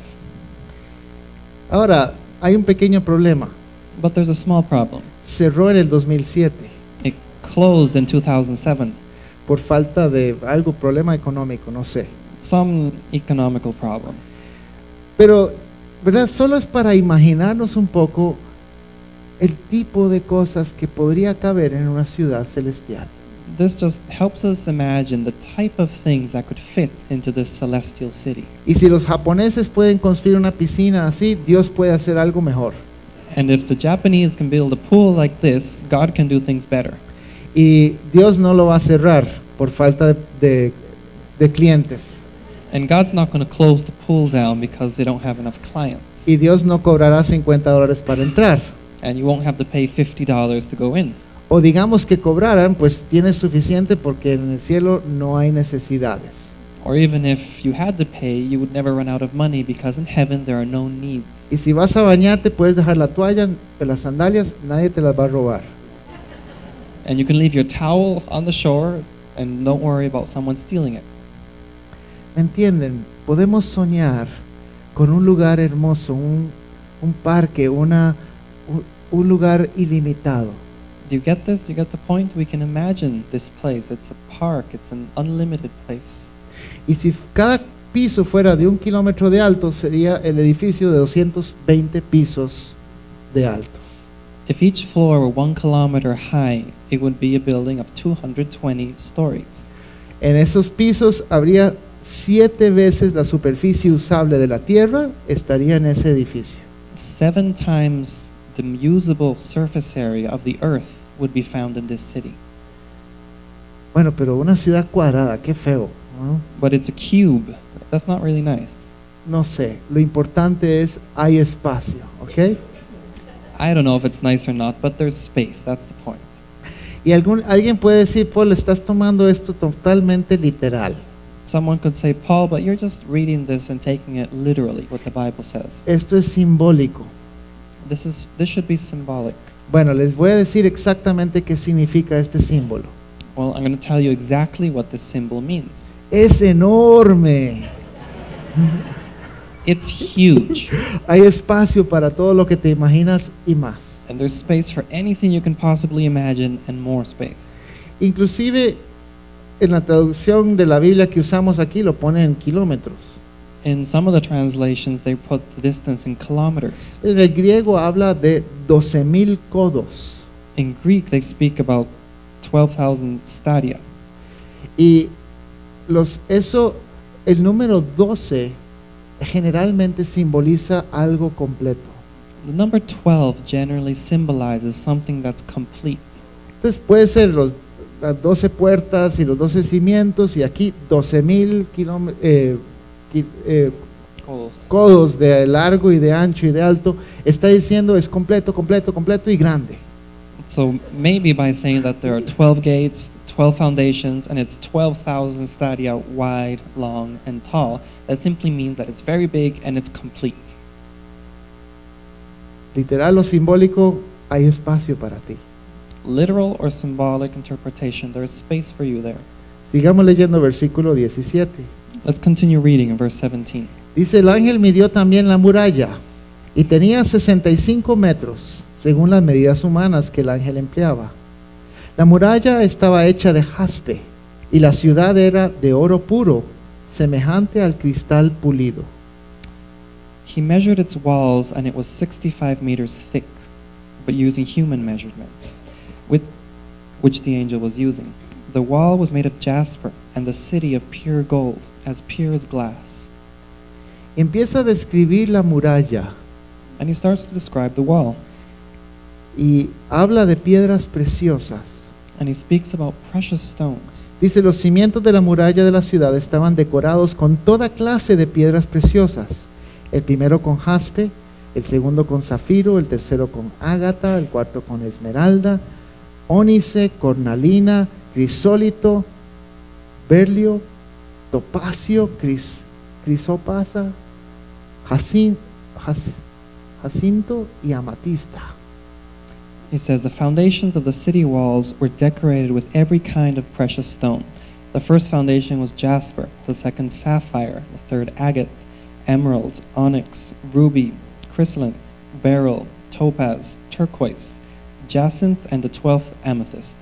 Ahora, hay un pequeño problema. But there's a small problem. Cerró en el dos mil siete It closed in two thousand seven. por falta de algo, problema económico, no sé. Some economical problem. Pero, ¿verdad? Solo es para imaginarnos un poco el tipo de cosas que podría caber en una ciudad celestial. This just helps us imagine the type of things that could fit into this celestial city. Y si los japoneses pueden construir una piscina así, Dios puede hacer algo mejor. And if the Japanese can build a pool like this, God can do things better. Y Dios no lo va a cerrar por falta de, de, de clientes. And God's not going to close the pool down because they don't have enough clients. Y Dios no cobrará cincuenta dólares para entrar. And you won't have to pay fifty dollars to go in. O digamos que cobraran, pues tienes suficiente porque en el cielo no hay necesidades. Or even if you had to pay, you would never run out of money because in heaven there are no needs. Y si vas a bañarte, puedes dejar la toalla, las sandalias, nadie te las va a robar. And you can leave your towel on the shore and don't worry about someone stealing it. ¿Me entienden? Podemos soñar con un lugar hermoso, un, un parque, una, un, un lugar ilimitado. Do you get this? You get the point? We can imagine this place. It's a park. It's an unlimited place. Y si cada piso fuera de un kilómetro de alto, sería el edificio de doscientos veinte pisos de alto. If each floor were one kilometer high, it would be a building of two hundred twenty stories. En esos pisos habría siete veces la superficie usable de la tierra, estaría en ese edificio. Seven times the usable surface area of the earth would be found in this city. Bueno, pero una ciudad cuadrada, qué feo, ¿no? But it's a cube. That's not really nice. No sé, lo importante es hay espacio, ¿ok? I don't know if it's nice or not, but there's space. That's the point. Y algún, alguien puede decir, Paul, estás tomando esto totalmente literal. Someone could say, Paul, but you're just reading this and taking it literally, what the Bible says. Esto es simbólico. This is this should be symbolic. Bueno, les voy a decir exactamente qué significa este símbolo. Well, I'm going to tell you exactly what this symbol means. Es enorme. It's huge. Hay espacio para todo lo que te imaginas y más. And there's space for anything you can possibly imagine and more space. Inclusive en la traducción de la Biblia que usamos aquí lo pone en kilómetros. In some of the translations, they put the distance in kilometers. En el griego habla de doce mil codos. In Greek, they speak about twelve thousand stadia. Y los, eso, el número doce generalmente simboliza algo completo. The number twelve generally symbolizes something that's complete. Entonces puede ser los, las doce puertas y los doce cimientos y aquí doce mil kilómetros. Eh, Eh, codos de largo y de ancho y de alto, está diciendo es completo, completo, completo y grande. So maybe by saying that there are twelve gates, twelve foundations, and it's twelve thousand stadia wide, long, and tall, that simply means that it's very big and it's complete. Literal o simbólico, hay espacio para ti. Literal or symbolic interpretation, there is space for you there. Sigamos leyendo versículo diecisiete. Let's continue reading in verse seventeen. Dice, el ángel midió también la muralla y tenía sesenta y cinco metros, según las medidas humanas que el ángel empleaba. La muralla estaba hecha de jaspe y la ciudad era de oro puro, semejante al cristal pulido. He measured its walls, and it was sixty-five meters thick, but using human measurements, with which the angel was using. The wall was made of jasper, and the city of pure gold, as pure as glass. Empieza a describir la muralla. And he starts to describe the wall. y habla de piedras preciosas. And he speaks about precious stones. Dice, los cimientos de la muralla de la ciudad estaban decorados con toda clase de piedras preciosas. El primero con jaspe, el segundo con zafiro, el tercero con ágata, el cuarto con esmeralda, ónice, cornalina, crisólito, berlio, topacio, cris, crisopasa, jacin, jac, jacinto y amatista. He says, the foundations of the city walls were decorated with every kind of precious stone. The first foundation was jasper, the second sapphire, the third agate, emerald, onyx, ruby, chrysolite, beryl, topaz, turquoise, jacinth, and the twelfth amethyst.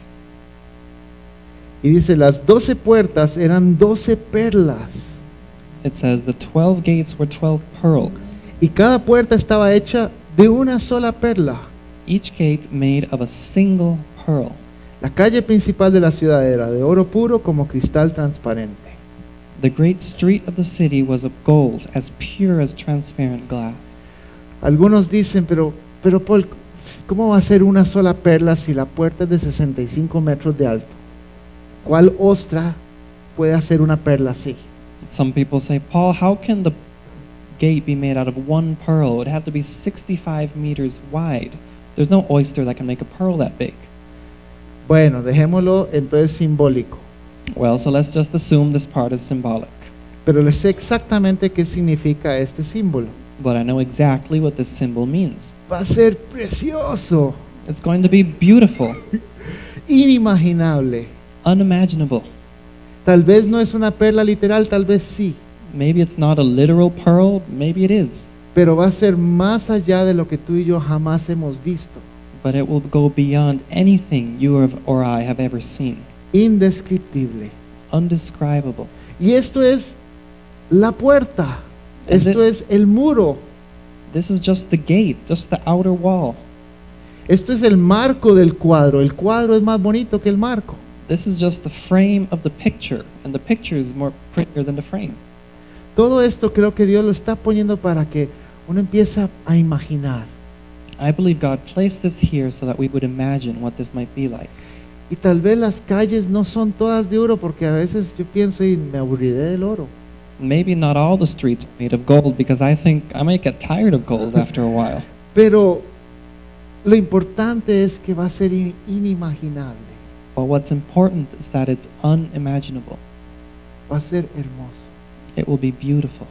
Y dice, las doce puertas eran doce perlas. It says, the twelve gates were twelve pearls, Y cada puerta estaba hecha de una sola perla. each gate made of a single pearl. La calle principal de la ciudad era de oro puro como cristal transparente. The great street of the city was of gold, as pure as transparent glass. Algunos dicen, pero, pero Paul, ¿cómo va a ser una sola perla si la puerta es de sesenta y cinco metros de alto? ¿Cuál ostra puede hacer una perla así? Some people say, Paul, how can the gate be made out of one pearl? It would have to be sixty-five meters wide. There's no oyster that can make a pearl that big. Bueno, dejémoslo entonces simbólico. Well, so let's just assume this part is symbolic. Pero les sé exactamente qué significa este símbolo. But I know exactly what this symbol means. Va a ser precioso, It's going to be beautiful, inimaginable. unimaginable. Tal vez no es una perla literal, tal vez sí. Maybe it's not a literal pearl, maybe it is. Pero va a ser más allá de lo que tú y yo jamás hemos visto. But it will go beyond anything you or- or I have ever seen. Indescriptible. Undescribable. Y esto es la puerta. And Esto thi- es el muro. This is just the gate, just the outer wall. Esto es el marco del cuadro. El cuadro es más bonito que el marco. This is just the frame of the picture, and the picture is more prettier than the frame. Todo esto creo que Dios lo está poniendo para que uno empiece a imaginar. I believe God placed this here so that we would imagine what this might be like. Y tal vez las calles no son todas de oro, porque a veces yo pienso y me aburriré del oro. Maybe not all the streets are made of gold, because I think I might get tired of gold after a while. Pero lo importante es que va a ser in- inimaginable. But what's important is that it's unimaginable. Va a ser hermoso. It will be beautiful.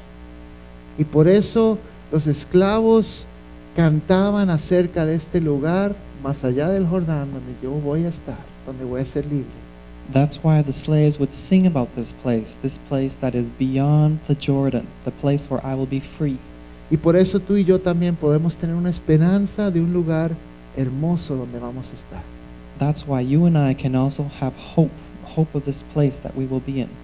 Y por eso los esclavos cantaban acerca de este lugar más allá del Jordán, donde yo voy a estar, donde voy a ser libre. That's why the slaves would sing about this place, this place that is beyond the Jordan, the place where I will be free. Y por eso tú y yo también podemos tener una esperanza de un lugar hermoso donde vamos a estar. That's why you and I can also have hope, hope of this place that we will be in.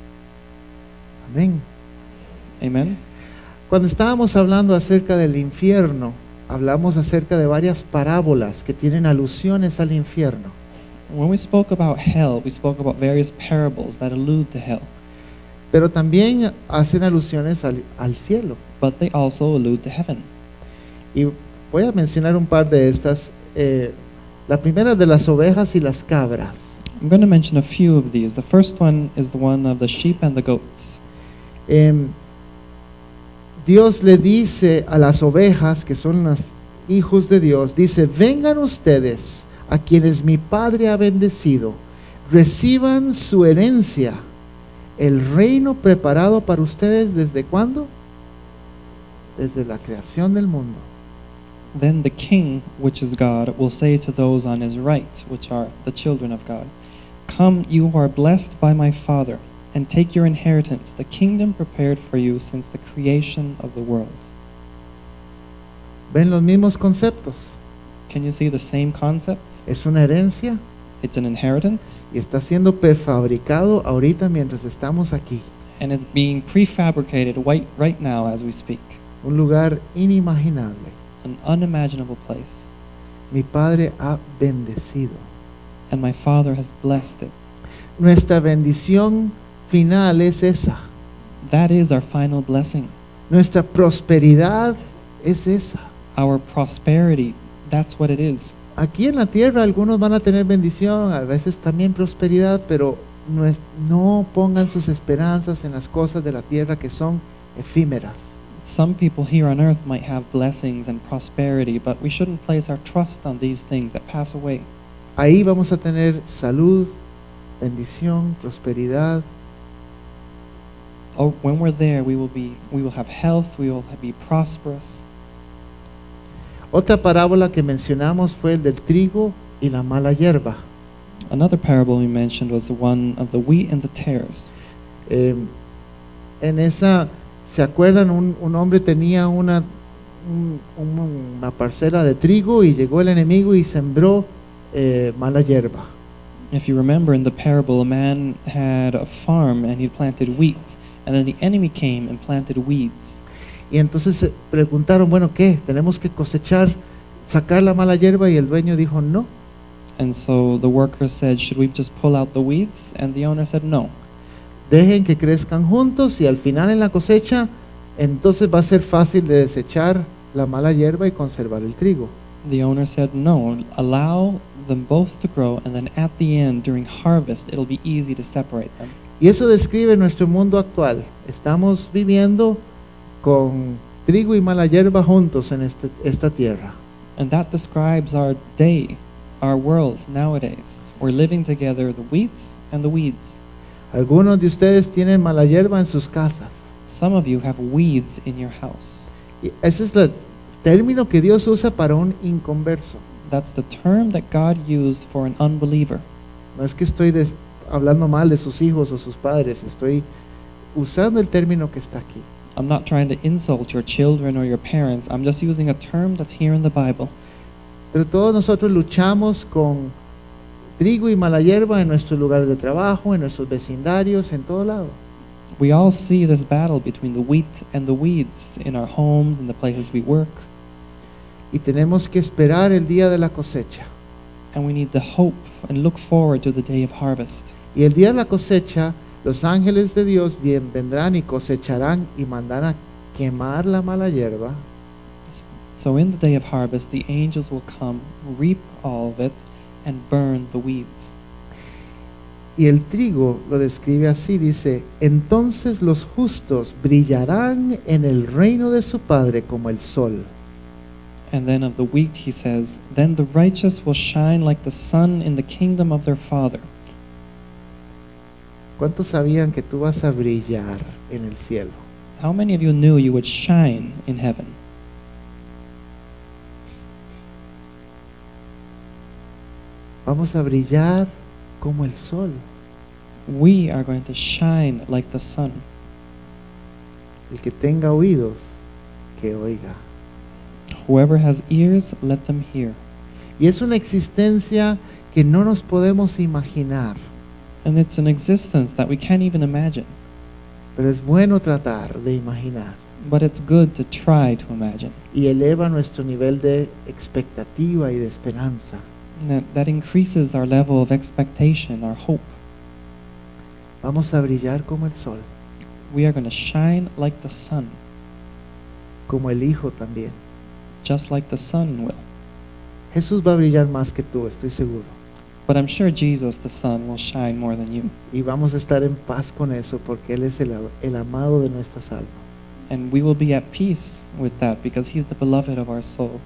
Amén. Amen? Cuando estábamos hablando acerca del infierno, hablamos acerca de varias parábolas que tienen alusiones al infierno. When we spoke about hell, we spoke about various parables that allude to hell, Pero también hacen alusiones al, al cielo. but they also allude to heaven. Y voy a mencionar un par de estas. Eh, la primera de las ovejas y las cabras. I'm going to mention a few of these. The first one is the one of the sheep and the goats. Em, Dios le dice a las ovejas, que son los hijos de Dios, dice, vengan ustedes a quienes mi Padre ha bendecido, reciban su herencia, el reino preparado para ustedes ¿desde cuándo? Desde la creación del mundo. Then the king, which is God, will say to those on his right, which are the children of God, come, you who are blessed by my Father, and take your inheritance, the kingdom prepared for you since the creation of the world. ¿Ven los mismos conceptos? Can you see the same concepts? Es una herencia It's an inheritance, y está siendo prefabricado ahorita mientras estamos aquí. and it's being prefabricated right, right now as we speak. Un lugar inimaginable. An unimaginable place. Mi Padre ha bendecido. And my Father has blessed it. Nuestra bendición final es esa. That is our final blessing. Nuestra prosperidad es esa. Our prosperity, that's what it is. aquí en la tierra algunos van a tener bendición, a veces también prosperidad, pero no, es- no pongan sus esperanzas en las cosas de la tierra que son efímeras. Some people here on earth might have blessings and prosperity, but we shouldn't place our trust on these things that pass away. Ahí vamos a tener salud, bendición, prosperidad, Oh, when we're there, we will be we will have health, we will be prosperous. Otra parábola que mencionamos fue el del trigo y la mala hierba. Another parable we mentioned was the one of the wheat and the tares. Eh, en esa, ¿se acuerdan? Un, un hombre tenía una, un- un- una parcela de trigo y llegó el enemigo y sembró eh, mala hierba. If you remember in the parable, a man had a farm and he planted wheat, and then the enemy came and planted weeds. Y entonces se preguntaron, bueno, ¿qué? ¿Tenemos que cosechar, sacar la mala hierba? Y el dueño dijo, no. And so the workers said, should we just pull out the weeds? And the owner said, no. Dejen que crezcan juntos y al final en la cosecha, entonces va a ser fácil de desechar la mala hierba y conservar el trigo. The owner said, no, allow them both to grow, and then at the end, during harvest, it'll be easy to separate them. Y eso describe nuestro mundo actual. Estamos viviendo con trigo y mala hierba juntos en este- esta tierra. And that describes our day, our world nowadays. We're living together, the wheat and the weeds. Algunos de ustedes tienen mala hierba en sus casas. Some of you have weeds in your house. Y ese es el término que Dios usa para un inconverso. That's the term that God used for an unbeliever. No es que estoy des- hablando mal de sus hijos o sus padres, estoy usando el término que está aquí. I'm not trying to insult your children or your parents. I'm just using a term that's here in the Bible. Pero todos nosotros luchamos con trigo y mala hierba en nuestros lugares de trabajo, en nuestros vecindarios, en todo lado. We all see this battle between the wheat and the weeds in our homes, in the places we work, Y tenemos que esperar el día de la cosecha. and we need to hope and look forward to the day of harvest. Y el día de la cosecha, los ángeles de Dios bien vendrán y cosecharán y mandarán a quemar la mala hierba. So in the day of harvest, the angels will come, reap all of it, and burn the weeds. Y el trigo lo describe así, dice, entonces los justos brillarán en el reino de su Padre como el sol. And then of the wheat he says, then the righteous will shine like the sun in the kingdom of their Father. ¿Cuántos sabían que tú vas a brillar en el cielo? How many of you knew you would shine in heaven? Vamos a brillar como el sol. We are going to shine like the sun. El que tenga oídos, que oiga. Whoever has ears, let them hear. Y es una existencia que no nos podemos imaginar, And it's an existence that we can't even imagine. pero es bueno tratar de imaginar. But it's good to try to imagine. Y eleva nuestro nivel de expectativa y de esperanza. And that, that increases our level of expectation, our hope. Vamos a brillar como el sol, We are going to shine like the sun, como el Hijo también. just like the sun will. Jesús va a brillar más que tú, estoy seguro. But I'm sure Jesus, the Son, will shine more than you. Y vamos a estar en paz con eso porque Él es el, el amado de nuestras almas. And we will be at peace with that because He's the beloved of our soul.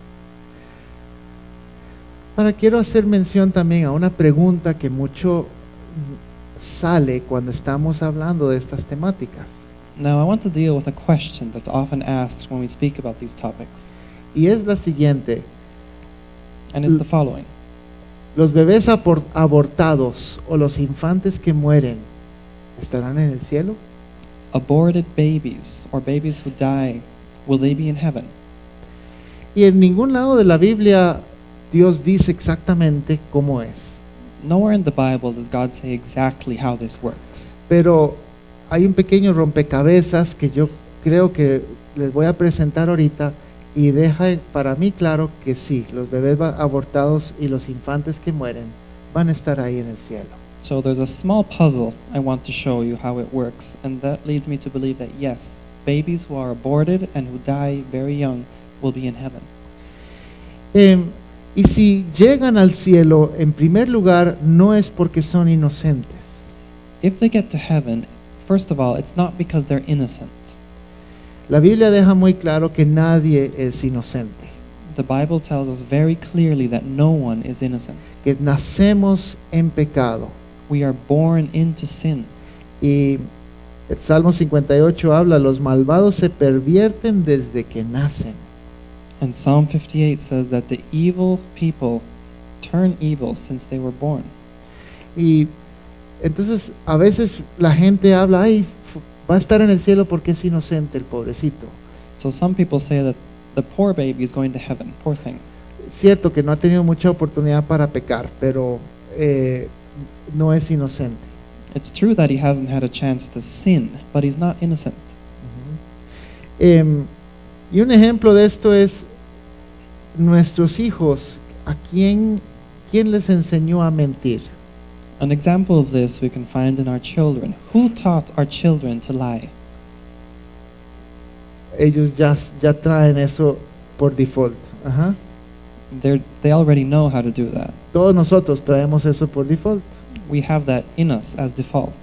Ahora quiero hacer mención también a una pregunta que mucho mm, sale cuando estamos hablando de estas temáticas. Now, I want to deal with a question that's often asked when we speak about these topics. Y es la siguiente. And it's the following. ¿Los bebés apor- abortados o los infantes que mueren estarán en el cielo? Aborted babies or babies who die, will they be in heaven? Y en ningún lado de la Biblia Dios dice exactamente cómo es. Nowhere in the Bible does God say exactly how this works. Pero hay un pequeño rompecabezas que yo creo que les voy a presentar ahorita y deja para mí claro que sí, los bebés va- abortados y los infantes que mueren van a estar ahí en el cielo. So there's a small puzzle I want to show you how it works, and that leads me to believe that yes, babies who are aborted and who die very young will be in heaven. Em, Y si llegan al cielo, en primer lugar, no es porque son inocentes. If they get to heaven, first of all, it's not because they're innocent. La Biblia deja muy claro que nadie es inocente, The Bible tells us very clearly that no one is innocent. que nacemos en pecado. We are born into sin. Y el Salmo cincuenta y ocho habla, los malvados se pervierten desde que nacen. And Psalm fifty-eight says that the evil people turn evil since they were born. Y entonces a veces la gente habla, ay, f- va a estar en el cielo porque es inocente el pobrecito. So some people say that the poor baby is going to heaven, poor thing. Cierto que no ha tenido mucha oportunidad para pecar, pero eh, no es inocente. It's true that he hasn't had a chance to sin, but he's not innocent. Em, y un ejemplo de esto es nuestros hijos. ¿A quién, quién les enseñó a mentir? An example of this we can find in our children. Who taught our children to lie? Ellos ya, ya traen eso por default. Ajá. They're, they already know how to do that. Todos nosotros traemos eso por default. We have that in us as default.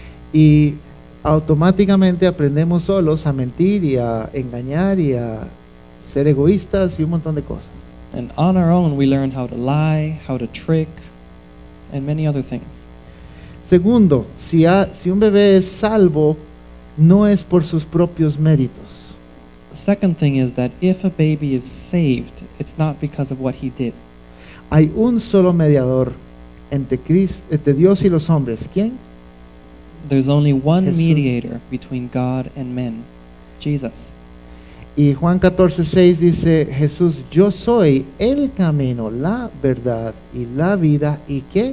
Y automáticamente aprendemos solos a mentir y a engañar y a ser egoístas y un montón de cosas. And on our own, we learn how to lie, how to trick, and many other things. Segundo, si, ha- si un bebé es salvo, no es por sus propios méritos. The second thing is that if a baby is saved, it's not because of what he did. Hay un solo mediador entre, Cris- entre Dios y los hombres. ¿Quién? There's only one Jesús. mediator between God and men, Jesus. Y Juan catorce seis dice, Jesús, yo soy el camino, la verdad y la vida, y que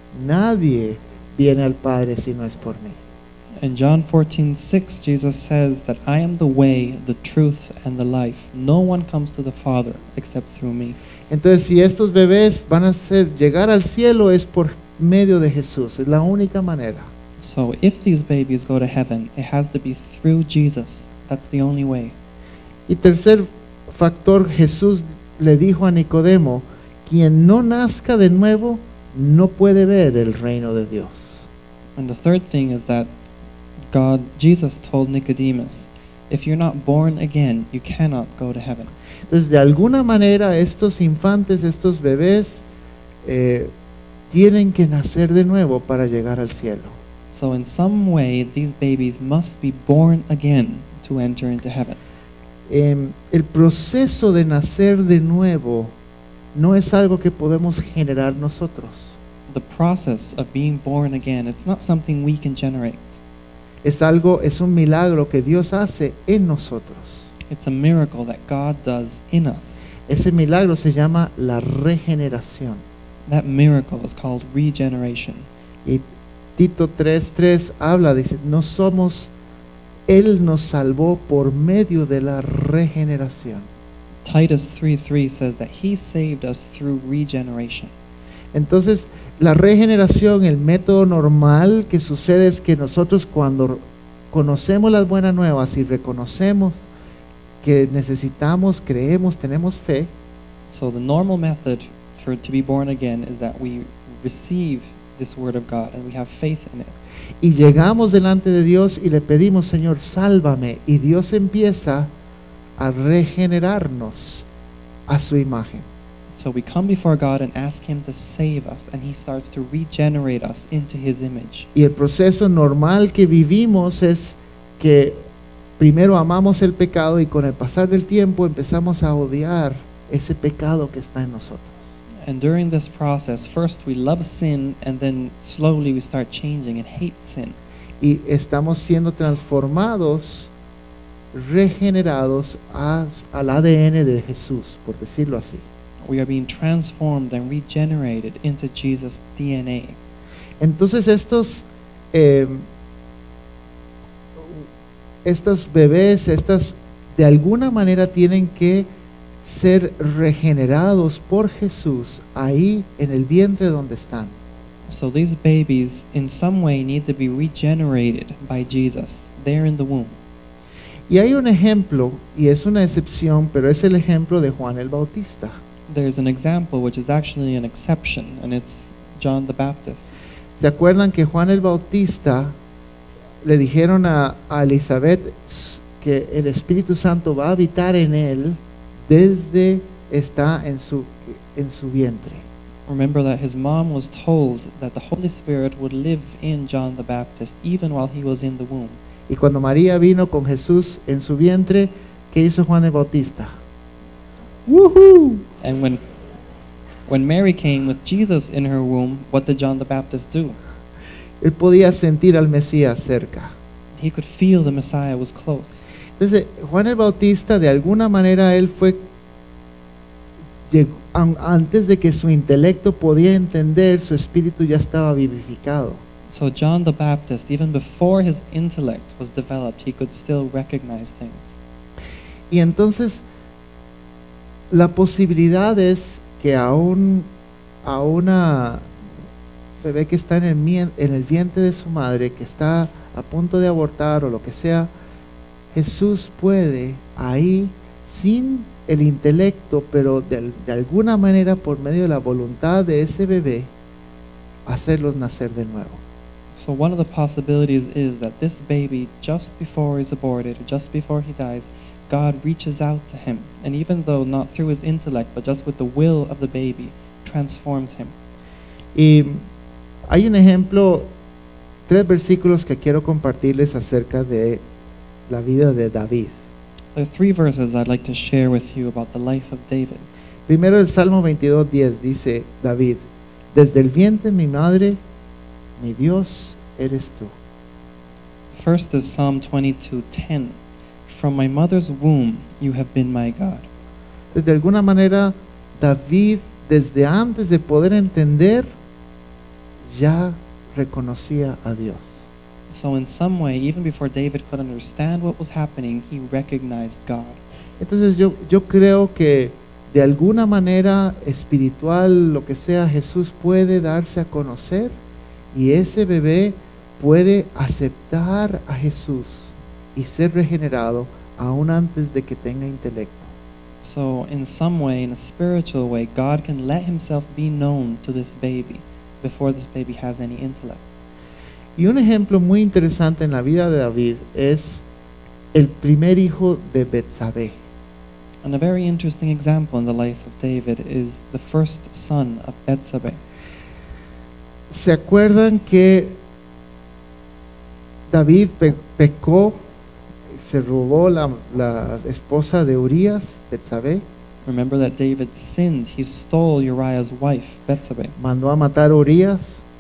nadie viene al Padre si no es por mí. In John fourteen six, Jesus says that I am the way, the truth, and the life. No one comes to the Father except through me. Entonces, si estos bebés van a ser, llegar al cielo es por medio de Jesús, es la única manera. So if these babies go to heaven, it has to be through Jesus. That's the only way. Y tercer factor, Jesús le dijo a Nicodemo, quien no nazca de nuevo no puede ver el reino de Dios. And the third thing is that God, Jesus told Nicodemus, if you're not born again, you cannot go to heaven. Entonces, de alguna manera, estos infantes, estos bebés, eh, tienen que nacer de nuevo para llegar al cielo. So in some way, these babies must be born again to enter into heaven. Em, el proceso de nacer de nuevo no es algo que podemos generar nosotros. The process of being born again, it's not something we can generate. Es algo, es un milagro que Dios hace en nosotros. It's a miracle that God does in us. Ese milagro se llama la regeneración. That miracle is called regeneration. Y Tito tres tres habla, dice, no somos, Él nos salvó por medio de la regeneración. Titus three three says that he saved us through regeneration. Entonces, la regeneración, el método normal que sucede es que nosotros cuando conocemos las buenas nuevas y reconocemos que necesitamos, creemos, tenemos fe, So the normal method for to be born again is that we receive this word of God and we have faith in it. y llegamos delante de Dios y le pedimos, Señor, sálvame, y Dios empieza a regenerarnos a su imagen. So we come before God and ask him to save us, and he starts to regenerate us into his image. Y el proceso normal que vivimos es que primero amamos el pecado y con el pasar del tiempo empezamos a odiar ese pecado que está en nosotros. And during this process, first we love sin, and then slowly we start changing and hate sin. Y estamos siendo transformados, regenerados a- al A D N de Jesús, por decirlo así. We are being transformed and regenerated into Jesus' D N A. Entonces estos, eh, estos bebés, estas, de alguna manera tienen que ser regenerados por Jesús ahí en el vientre donde están. So these babies, in some way, need to be regenerated by Jesus there in the womb. Y hay un ejemplo, y es una excepción, pero es el ejemplo de Juan el Bautista. there's an example which is actually an exception, and it's John the Baptist. ¿Se acuerdan que Juan el Bautista le dijeron a, a Elizabeth que el Espíritu Santo va a habitar en él desde está en su, en su vientre? Remember that his mom was told that the Holy Spirit would live in John the Baptist even while he was in the womb. Y cuando María vino con Jesús en su vientre, ¿qué hizo Juan el Bautista? ¡Woohoo! And when when Mary came with Jesus in her womb, what did John the Baptist do? Él podía sentir al Mesías cerca. He could feel the Messiah was close. Entonces, Juan el Bautista, de alguna manera, él fue, llegó, an- antes de que su intelecto podía entender, su espíritu ya estaba vivificado. So John the Baptist, even before his intellect was developed, he could still recognize things. Y entonces, la posibilidad es que a, un, a una bebé que está en el, mien- en el vientre de su madre, que está a punto de abortar o lo que sea, Jesús puede ahí, sin el intelecto, pero de, de alguna manera por medio de la voluntad de ese bebé, hacerlos nacer de nuevo. So one of the possibilities is that this baby, just before he's aborted, or just before he dies, God reaches out to him, and even though not through his intellect, but just with the will of the baby, transforms him. Y hay un ejemplo, tres versículos que quiero compartirles acerca de la vida de David. There are three verses I'd like to share with you about the life of David. Primero el Salmo veintidós diez dice David: desde el vientre de mi madre, mi Dios eres tú. First is Psalm twenty-two ten. From my mother's womb you have been my God. De alguna manera, David, desde antes de poder entender, ya reconocía a Dios. So in some way, even before David could understand what was happening, he recognized God. Entonces yo, yo creo que de alguna manera espiritual, lo que sea, Jesús puede darse a conocer y ese bebé puede aceptar a Jesús y ser regenerado aún antes de que tenga intelecto. So in some way, in a spiritual way, God can let himself be known to this baby before this baby has any intellect. Y un ejemplo muy interesante en la vida de David es el primer hijo de Betsabé. And a very interesting example in the life of David is the first son of Bethsabe. ¿Se acuerdan que David pe- pecó, se robó la, la esposa de Urías, Betsabé, Remember that David sinned. He stole Uriah's wife, Bethsabe. mandó a matar a Urías?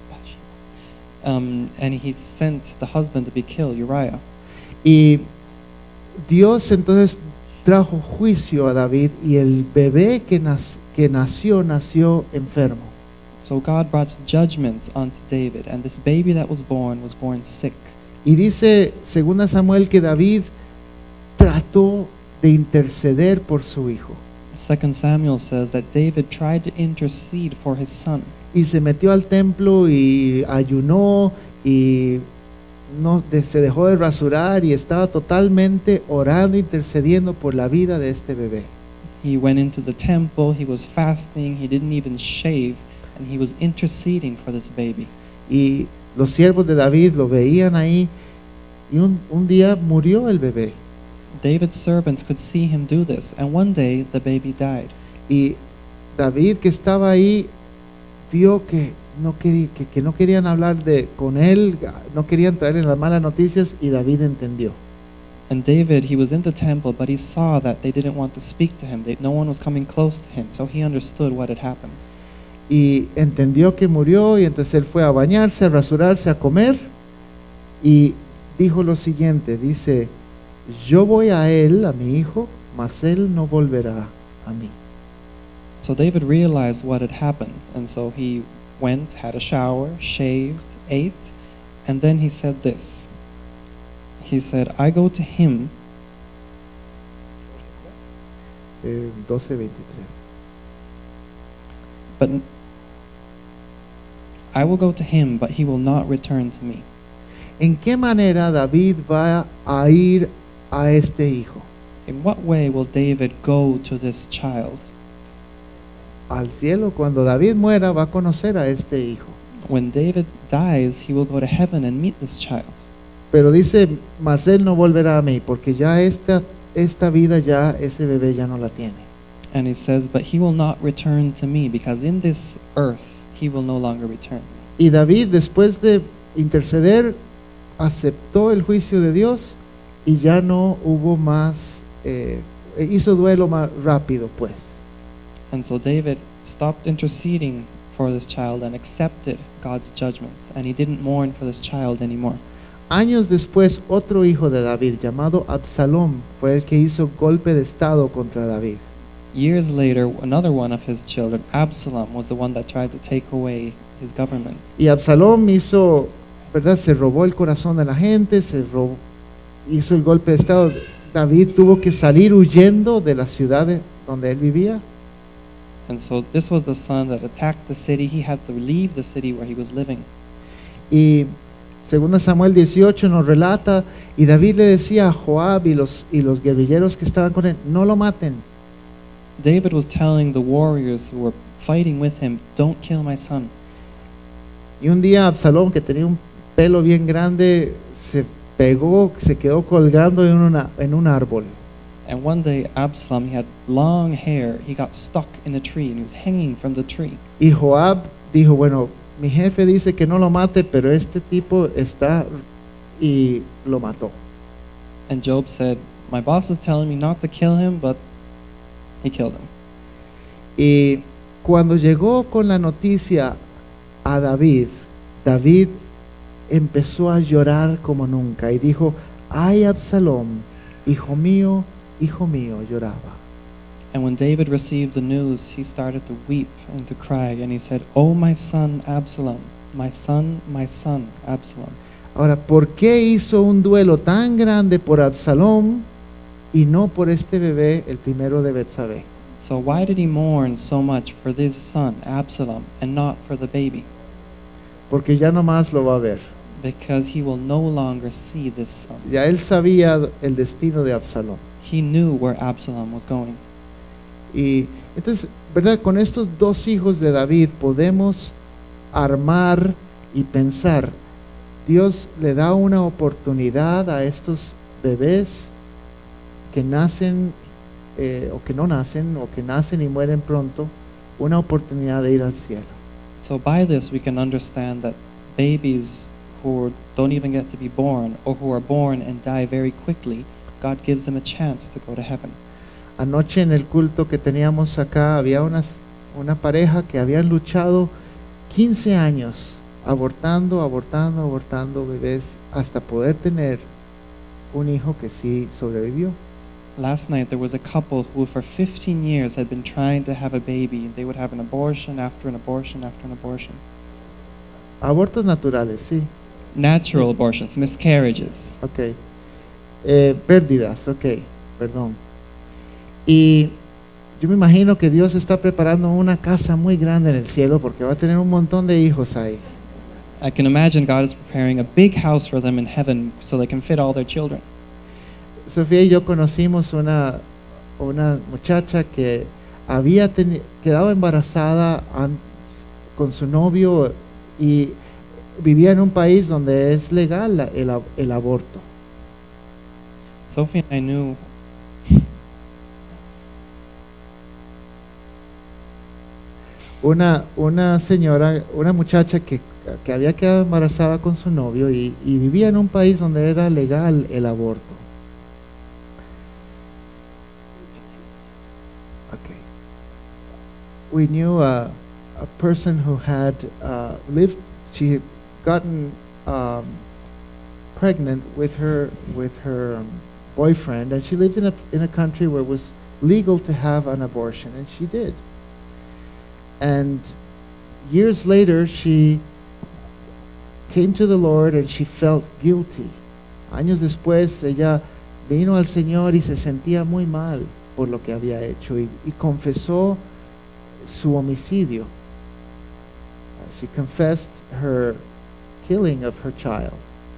Um, and he sent the husband to be killed, Uriah. Y Dios entonces trajo juicio a David y el bebé que, nac- que nació, nació enfermo. So God brought judgment onto David, and this baby that was born was born sick. Y dice segunda Samuel que David trató de interceder por su hijo Second Samuel says that David tried to intercede for his son. y se metió al templo y ayunó y no de- se dejó de rasurar y estaba totalmente orando, intercediendo por la vida de este bebé. He went into the temple, he was fasting, he didn't even shave, and he was interceding for this baby. Y los siervos de David lo veían ahí y un, un día murió el bebé. David's servants could see him do this, and one day the baby died. Y David, que estaba ahí, vio que no, quería, que, que no querían hablar de, con él, no querían traerle las malas noticias, y David entendió. And David, he was in the temple, but he saw that they didn't want to speak to him. They, no one was coming close to him, so he understood what had happened. Y entendió que murió, y entonces él fue a bañarse, a rasurarse, a comer, y dijo lo siguiente, dice: yo voy a él, a mi hijo, mas él no volverá a mí. So David realized what had happened, and so he went, had a shower, shaved, ate, and then he said this. He said, I go to him, Eh, doce veintitrés. but I will go to him, but he will not return to me. ¿En qué manera David va a ir a este hijo? In what way will David go to this child? al cielo. Cuando David muera va a conocer a este hijo. When David dies, he will go to heaven and meet this child. Pero dice, mas él no volverá a mí, porque ya esta, esta vida ya ese bebé ya no la tiene. And he says, but he will not return to me, because in this earth he will no longer return. Y David, después de interceder, aceptó el juicio de Dios y ya no hubo más, eh, hizo duelo más rápido, pues. And so David stopped interceding for this child and accepted God's judgments, and he didn't mourn for this child anymore. Años después, otro hijo de David, llamado Absalom, fue el que hizo golpe de estado contra David. Years later, another one of his children, Absalom, was the one that tried to take away his government. Y Absalom hizo, ¿verdad? Se robó el corazón de la gente, se robó, hizo el golpe de estado. David tuvo que salir huyendo de la ciudad de- donde él vivía. And so this was the son that attacked the city. He had to leave the city where he was living. Y según Samuel dieciocho nos relata, y David le decía a Joab y los, y los guerrilleros que estaban con él, no lo maten. David was telling the warriors who were fighting with him, don't kill my son. Y un día Absalom, que tenía un pelo bien grande, se pegó, se quedó colgando en, una, en un árbol. And one day, Absalom, he had long hair. He got stuck in a tree and he was hanging from the tree. Y Joab dijo, bueno, mi jefe dice que no lo mate, pero este tipo está, y lo mató. And Job said, my boss is telling me not to kill him, but he killed him. Y cuando llegó con la noticia a David, David empezó a llorar como nunca y dijo, ay Absalom, hijo mío, hijo mío, lloraba. And when David received the news, he started to weep and to cry. And he said, oh, my son Absalom, my son, my son Absalom. Ahora, ¿por qué hizo un duelo tan grande por Absalom y no por este bebé, el primero de Betsabé? So why did he mourn so much for this son, Absalom, and not for the baby? Porque ya no más lo va a ver. Because he will no longer see this son. Ya él sabía el destino de Absalom. He knew where Absalom was going. Y entonces, ¿verdad? Con estos dos hijos de David podemos armar y pensar, Dios le da una oportunidad a estos bebés que nacen eh, o que no nacen o que nacen y mueren pronto, una oportunidad de ir al cielo. So by this we can understand that babies who don't even get to be born or who are born and die very quickly, God gives them a chance to go to heaven. Anoche en el culto que teníamos acá había unas, una pareja que habían luchado quince años abortando, abortando, abortando bebés hasta poder tener un hijo que sí sobrevivió. Last night there was a couple who for fifteen years had been trying to have a baby. They would have an abortion after an abortion after an abortion. Abortos naturales, sí. Natural abortions, miscarriages. Ok. Eh, pérdidas, ok, perdón. Y yo me imagino que Dios está preparando una casa muy grande en el cielo porque va a tener un montón de hijos ahí. I can imagine God is preparing a big house for them in heaven so they can fit all their children. Sofía y yo conocimos una, una muchacha que había teni- quedado embarazada an- con su novio y vivía en un país donde es legal la- el, ab- el aborto. Sophie and I knew Una, una señora, una muchacha que, que había quedado embarazada con su novio y, y vivía en un país donde era legal el aborto. Okay. We knew a, a person who had uh, lived, she had gotten um, pregnant with her, with her um, boyfriend, and she lived in a, in a country where it was legal to have an abortion, and she did. And years later, she came to the Lord and she felt guilty. Años después, ella vino al Señor y se sentía muy mal por lo que había hecho y, y confesó su homicidio. Uh, She confessed her killing of her child.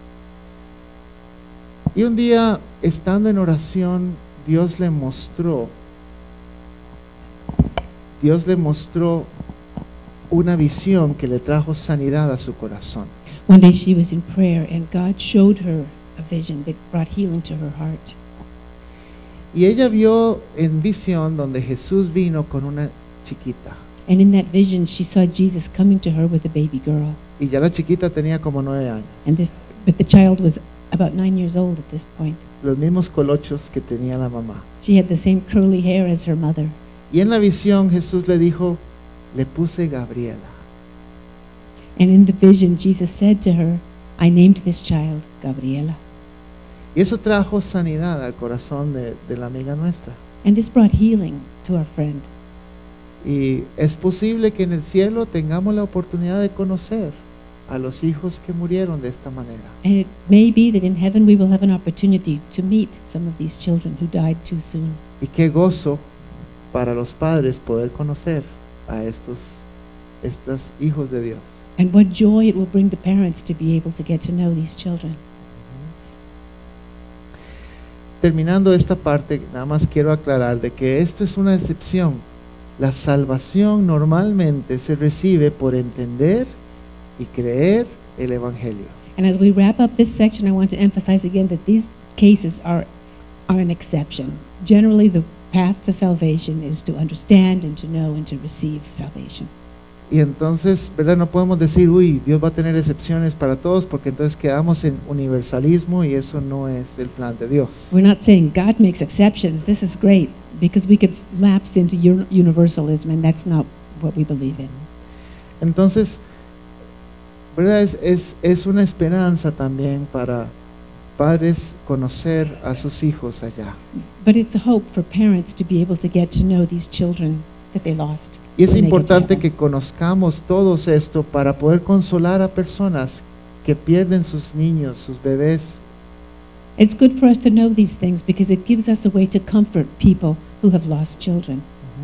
Y un día, estando en oración, Dios le mostró Dios le mostró una visión que le trajo sanidad a su corazón. One day she was in prayer and God showed her a vision that brought healing to her heart. Y ella vio en visión donde Jesús vino con una chiquita. And in that vision she saw Jesus coming to her with a baby girl. Y ya la chiquita tenía como nueve años. And the, but the child was about nine years old at this point. Los mismos colochos que tenía la mamá. She had the same curly hair as her mother. Y en la visión Jesús le dijo, le puse Gabriela. And in the vision Jesus said to her, I named this child Gabriela. Y eso trajo sanidad al corazón de, de la amiga nuestra. And this brought healing to our friend. Y es posible que en el cielo tengamos la oportunidad de conocer a los hijos que murieron de esta manera. And it may be that in heaven we will have an opportunity to meet some of these children who died too soon. Y qué gozo para los padres poder conocer a estos, estos hijos de Dios. And what joy it will bring the parents to be able to get to know these children. Terminando esta parte, nada más quiero aclarar de que esto es una excepción. La salvación normalmente se recibe por entender y creer el Evangelio. And as we wrap up this section, I want to emphasize again that these cases are, are an exception. Generally, the path to salvation is to understand and to know and to receive salvation. Y entonces, ¿verdad? No podemos decir, uy, Dios va a tener excepciones para todos, porque entonces quedamos en universalismo y eso no es el plan de Dios. We're not saying God makes exceptions. This is great, because we could lapse into uni- universalism, and that's not what we believe in. Entonces, ¿verdad? Es, es, es una esperanza también para padres conocer a sus hijos allá. But it's a hope for parents to be able to get to know these children that they lost. Y es when they get to importante heaven. que conozcamos todos esto para poder consolar a personas que pierden sus niños, sus bebés. It's good for us to know these things because it gives us a way to comfort people who have lost children.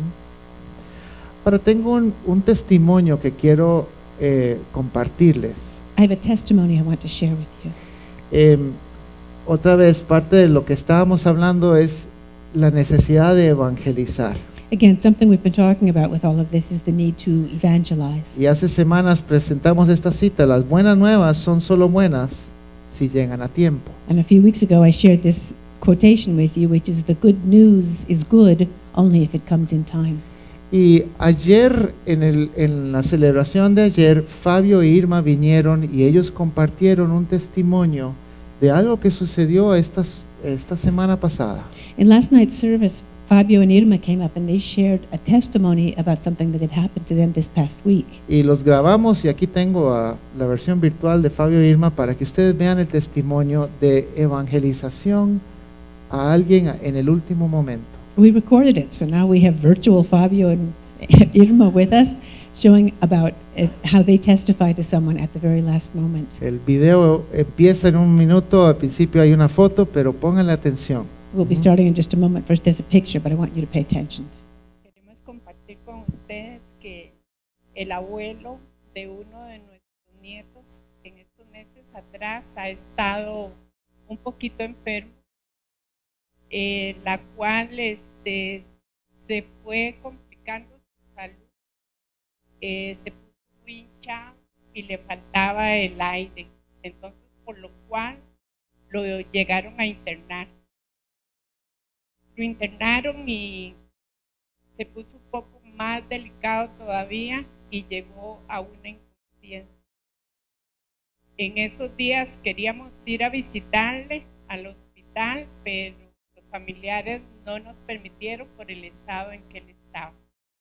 Ahora tengo un, un testimonio que quiero eh, compartirles. I have a testimony I want to share with you. Eh, otra vez, parte de lo que estábamos hablando es la necesidad de evangelizar. Again, something we've been talking about with all of this is the need to evangelize. Y hace semanas presentamos esta cita, las buenas nuevas son solo buenas si llegan a tiempo. And a few weeks ago I shared this quotation with you, which is the good news is good only if it comes in time. Y ayer, en, el, en la celebración de ayer, Fabio e Irma vinieron y ellos compartieron un testimonio de algo que sucedió esta, esta semana pasada. In last night's service, Fabio and Irma came up and they shared a testimony about something that had happened to them this past week. Y los grabamos y aquí tengo a la versión virtual de Fabio e Irma para que ustedes vean el testimonio de evangelización a alguien en el último momento. We recorded it, so now we have virtual Fabio and Irma with us, showing about it, how they testified to someone at the very last moment. El video empieza en un minuto, al principio hay una foto, pero pónganle atención. We'll be starting in just a moment. First, there's a picture, but I want you to pay attention. Queremos compartir con ustedes que el abuelo de uno de nuestros nietos en estos meses atrás ha estado un poquito enfermo, eh, la cual este, se fue complicando su salud, eh, se puso muy hinchado y le faltaba el aire, entonces por lo cual lo llegaron a internar. Lo internaron y se puso un poco más delicado todavía y llegó a una inconsciencia. En esos días queríamos ir a visitarle al hospital, pero los familiares no nos permitieron por el estado en que él estaba.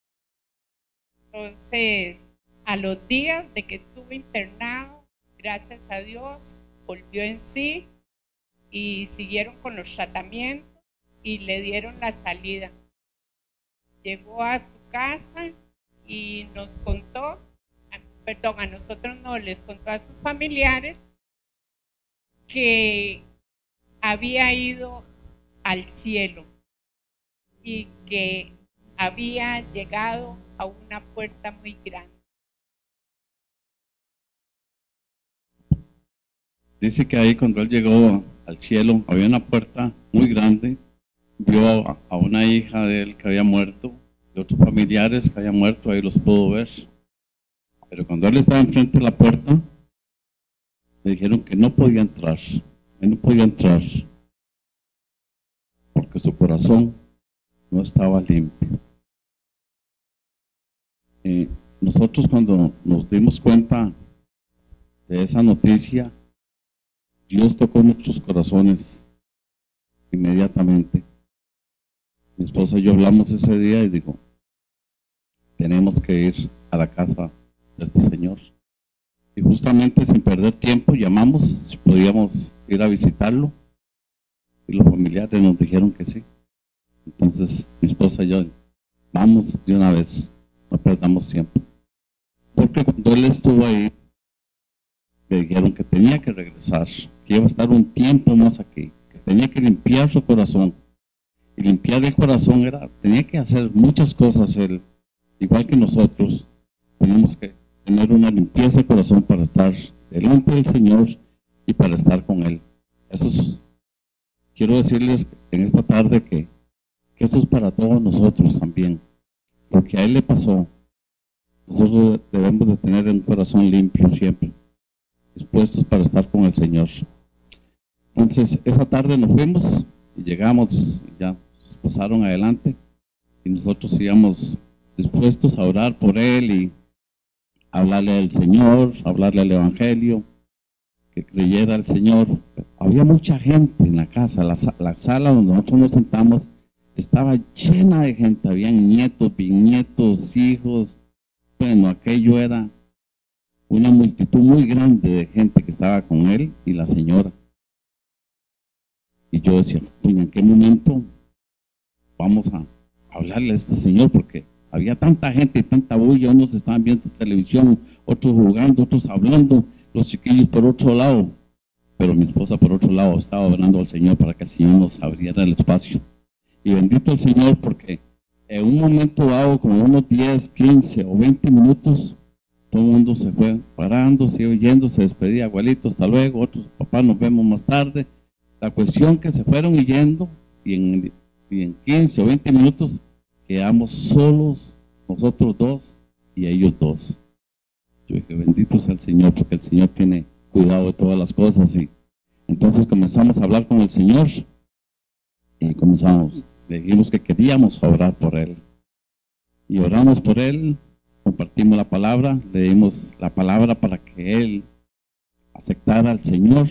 Entonces, a los días de que estuvo internado, gracias a Dios, volvió en sí y siguieron con los tratamientos y le dieron la salida. Llegó a su casa y nos contó, perdón, a nosotros no, les contó a sus familiares que había ido al cielo y que había llegado a una puerta muy grande. Dice que ahí cuando él llegó al cielo había una puerta muy grande, vio a, a una hija de él que había muerto de otros familiares que habían muerto, ahí los pudo ver. Pero cuando él estaba enfrente de la puerta, le dijeron que no podía entrar, él no podía entrar, porque su corazón no estaba limpio. Eh, nosotros cuando nos dimos cuenta de esa noticia, Dios tocó nuestros corazones inmediatamente. Mi esposa y yo hablamos ese día y digo, tenemos que ir a la casa de este señor. Y justamente sin perder tiempo llamamos si podíamos ir a visitarlo, y los familiares nos dijeron que sí. Entonces mi esposa y yo, vamos de una vez, no perdamos tiempo. Porque cuando él estuvo ahí, le dijeron que tenía que regresar, que iba a estar un tiempo más aquí, que tenía que limpiar su corazón. Y limpiar el corazón era, tenía que hacer muchas cosas él, igual que nosotros. Tenemos que tener una limpieza de corazón para estar delante del Señor y para estar con Él. Eso es, quiero decirles en esta tarde que, que eso es para todos nosotros también. Lo que a Él le pasó, nosotros debemos de tener un corazón limpio siempre, dispuestos para estar con el Señor. Entonces, esa tarde nos fuimos y llegamos, y ya nos pasaron adelante, y nosotros íbamos dispuestos a orar por Él y hablarle al Señor, hablarle al Evangelio, que creyera al Señor. Había mucha gente en la casa, la, la sala donde nosotros nos sentamos estaba llena de gente, habían nietos, bisnietos, hijos. Bueno, aquello era una multitud muy grande de gente que estaba con él y la señora. Y yo decía, pues, ¿en qué momento vamos a hablarle a este señor? Porque había tanta gente y tanta bulla, unos estaban viendo televisión, otros jugando, otros hablando, los chiquillos por otro lado. Pero mi esposa por otro lado estaba orando al Señor para que el Señor nos abriera el espacio. Y bendito el Señor, porque en un momento dado, como unos diez, quince o veinte minutos, todo el mundo se fue parando, se iba yendo, se despedía, abuelito, hasta luego, otros, papá, nos vemos más tarde. La cuestión que se fueron yendo, y en, y en quince o veinte minutos quedamos solos, nosotros dos y ellos dos. Yo dije, bendito sea el Señor, porque el Señor tiene cuidado de todas las cosas. Y entonces comenzamos a hablar con el Señor y comenzamos, le dijimos que queríamos orar por Él. Y oramos por Él, compartimos la palabra, le dimos la palabra para que Él aceptara al Señor.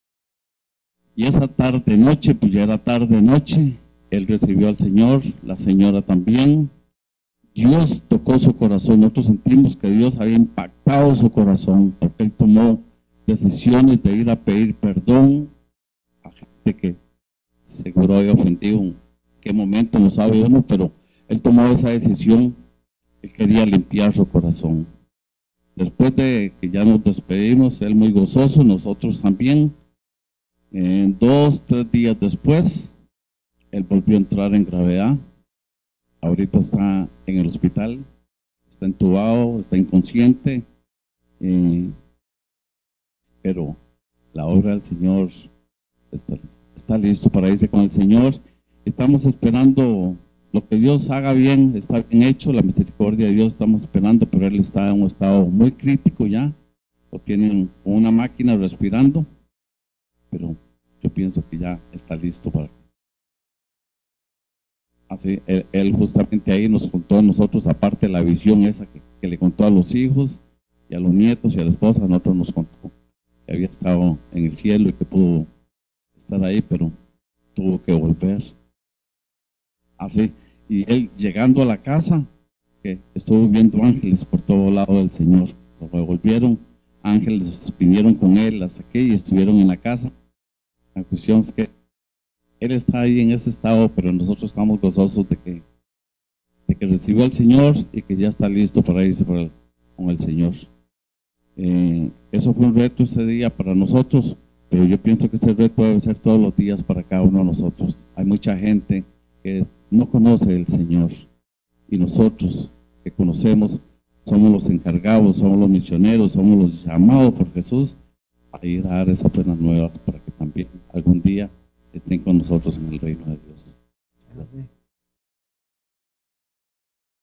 Y esa tarde, noche, pues ya era tarde, noche, Él recibió al Señor, la señora también. Dios tocó su corazón. Nosotros sentimos que Dios había impactado su corazón, porque Él tomó decisiones de ir a pedir perdón a gente que seguro había ofendido en qué momento, no sabe uno, pero Él tomó esa decisión. Él quería limpiar su corazón. Después de que ya nos despedimos, Él muy gozoso, nosotros también. En dos, tres días después, Él volvió a entrar en gravedad. Ahorita está en el hospital, está entubado, está inconsciente, eh, pero la obra del Señor está, está listo para irse con el Señor. Estamos esperando lo que Dios haga bien, está bien hecho, la misericordia de Dios estamos esperando, pero Él está en un estado muy crítico ya, lo tienen con una máquina respirando, pero yo pienso que ya está listo para... Así, él, él justamente ahí nos contó a nosotros, aparte de la visión esa que, que le contó a los hijos y a los nietos y a la esposa, a nosotros nos contó que había estado en el cielo y que pudo estar ahí, pero tuvo que volver. Así, y él llegando a la casa, que estuvo viendo ángeles por todo lado del Señor, cuando volvieron, ángeles vinieron con él hasta aquí y estuvieron en la casa. La cuestión es que Él está ahí en ese estado, pero nosotros estamos gozosos de que, de que recibió al Señor y que ya está listo para irse para el, con el Señor. Eh, eso fue un reto ese día para nosotros, pero yo pienso que este reto debe ser todos los días para cada uno de nosotros. Hay mucha gente que no conoce al Señor y nosotros que conocemos somos los encargados, somos los misioneros, somos los llamados por Jesús a ir a dar esas buenas nuevas para que también algún día estén con nosotros en el reino de Dios.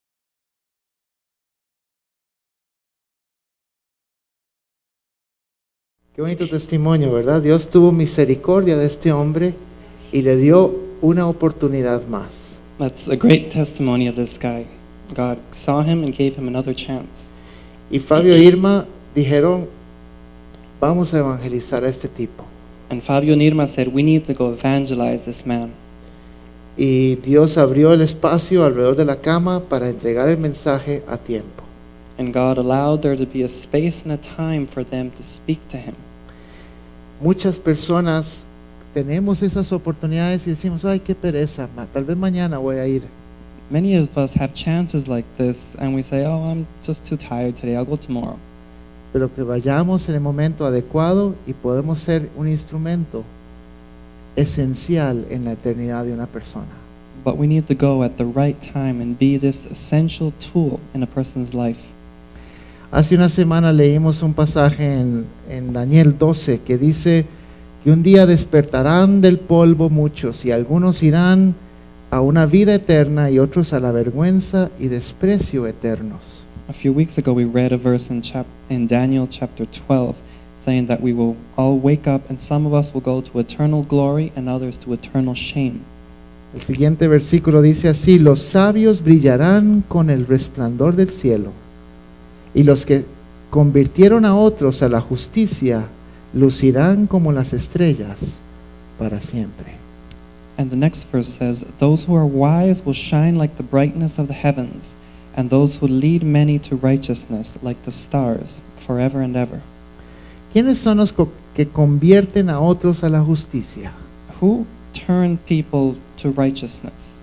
Qué bonito testimonio, ¿verdad? Dios tuvo misericordia de este hombre y le dio una oportunidad más. That's a great testimony of this guy. God saw him and gave him another chance. Y Fabio e Irma dijeron, vamos a evangelizar a este tipo. And Fabio and Irma said, we need to go evangelize this man. Y Dios abrió el espacio alrededor de la cama para entregar el mensaje a tiempo. And God allowed there to be a space and a time for them to speak to him. Muchas personas tenemos esas oportunidades y decimos, ay, qué pereza, ma- tal vez mañana voy a ir. Many of us have chances like this and we say, oh, I'm just too tired today, I'll go tomorrow. Pero que vayamos en el momento adecuado y podemos ser un instrumento esencial en la eternidad de una persona. But we need to go at the right time and be this essential tool in a person's life. Hace una semana leímos un pasaje en, en Daniel doce que dice que un día despertarán del polvo muchos y algunos irán a una vida eterna y otros a la vergüenza y desprecio eternos. A few weeks ago, we read a verse in, chap- in Daniel chapter twelve saying that we will all wake up and some of us will go to eternal glory and others to eternal shame. El siguiente versículo dice así: los sabios brillarán con el resplandor del cielo, y los que convirtieron a otros a la justicia lucirán como las estrellas para siempre. And the next verse says, those who are wise will shine like the brightness of the heavens, and those who lead many to righteousness like the stars, forever and ever. ¿Quiénes son los co- que convierten a otros a la justicia? Who turn people to righteousness?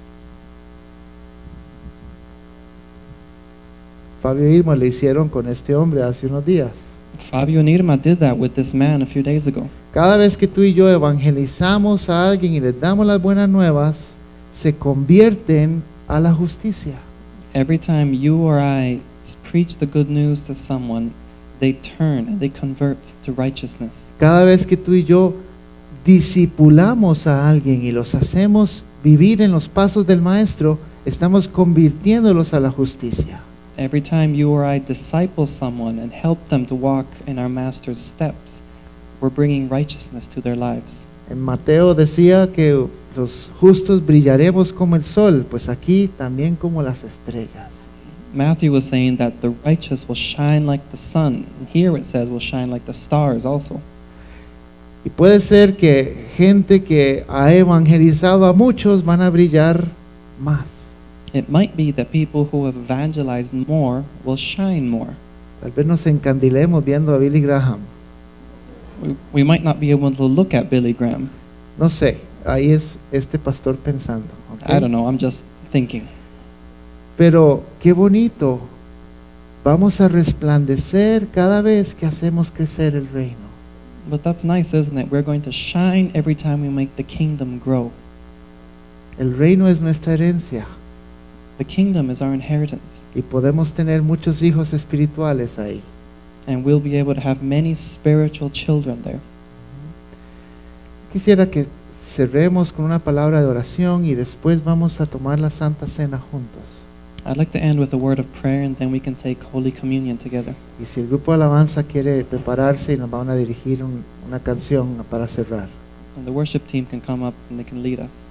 Fabio y Irma le hicieron con este hombre hace unos días. Fabio and Irma did that with this man a few days ago. Cada vez que tú y yo evangelizamos a alguien y les damos las buenas nuevas, se convierten a la justicia. Every time you or I s- preach the good news to someone, they turn and they convert to righteousness. Cada vez que tú y yo discipulamos a alguien y los hacemos vivir en los pasos del maestro, estamos convirtiéndolos a la justicia. Every time you or I disciple someone and help them to walk in our Master's steps, we're bringing righteousness to their lives. En Mateo decía que los justos brillaremos como el sol, pues aquí también como las estrellas. Matthew was saying that the righteous will shine like the sun. And here it says will shine like the stars also. Y puede ser que gente que ha evangelizado a muchos van a brillar más. It might be that people who have evangelized more will shine more. Tal vez nos encandilemos viendo a Billy Graham. We, we might not be able to look at Billy Graham. No sé, ahí es este pastor pensando. ¿ok? I don't know, I'm just thinking. Pero qué bonito. Vamos a resplandecer cada vez que hacemos crecer el reino. But that's nice, isn't it? We're going to shine every time we make the kingdom grow. El reino es nuestra herencia The kingdom is our inheritance, y podemos tener muchos hijos espirituales ahí. and we'll be able to have many spiritual children there. Quisiera que cerremos con una palabra de oración y después vamos a tomar la Santa Cena juntos. I'd like to end with a word of prayer, and then we can take Holy Communion together. Y si el grupo de alabanza quiere prepararse y nos van a dirigir un- una canción para cerrar. And the worship team can come up and they can lead us.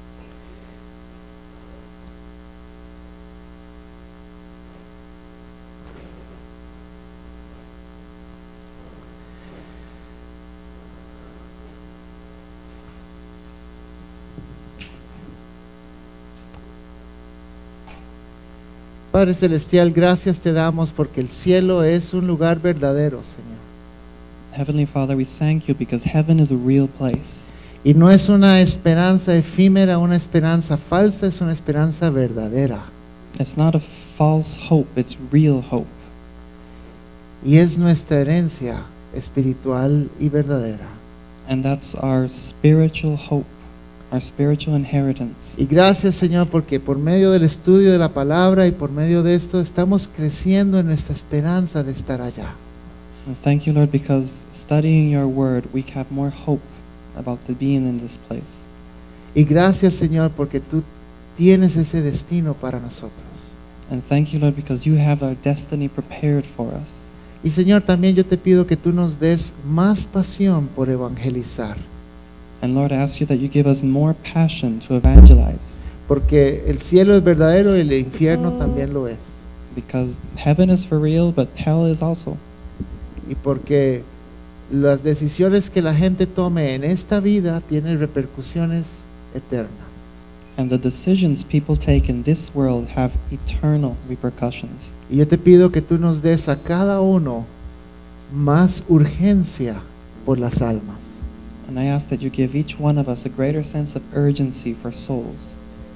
Padre Celestial, gracias te damos porque el cielo es un lugar verdadero, Señor. Heavenly Father, we thank you because heaven is a real place. Y no es una esperanza efímera, una esperanza falsa, es una esperanza verdadera. It's not a false hope, it's real hope. Y es nuestra herencia espiritual y verdadera. And that's our spiritual hope, our spiritual inheritance. Y gracias, Señor, porque por medio del estudio de la palabra y por medio de esto estamos creciendo en nuestra esperanza de estar allá. And thank you, Lord, because studying your word, we have more hope about the being in this place. Y gracias, Señor, porque tú tienes ese destino para nosotros. And thank you, Lord, because you have our destiny prepared for us. Y Señor, también yo te pido que tú nos des más pasión por evangelizar, And Lord, I ask you that you give us more passion to evangelize, porque el cielo es verdadero y el infierno también lo es. because heaven is for real, but hell is also. Y porque las decisiones que la gente tome en esta vida tienen repercusiones eternas. And the decisions people take in this world have eternal repercussions. Y yo te pido que tú nos des a cada uno más urgencia por las almas. And I ask that you give each one of us a greater sense of urgency for souls.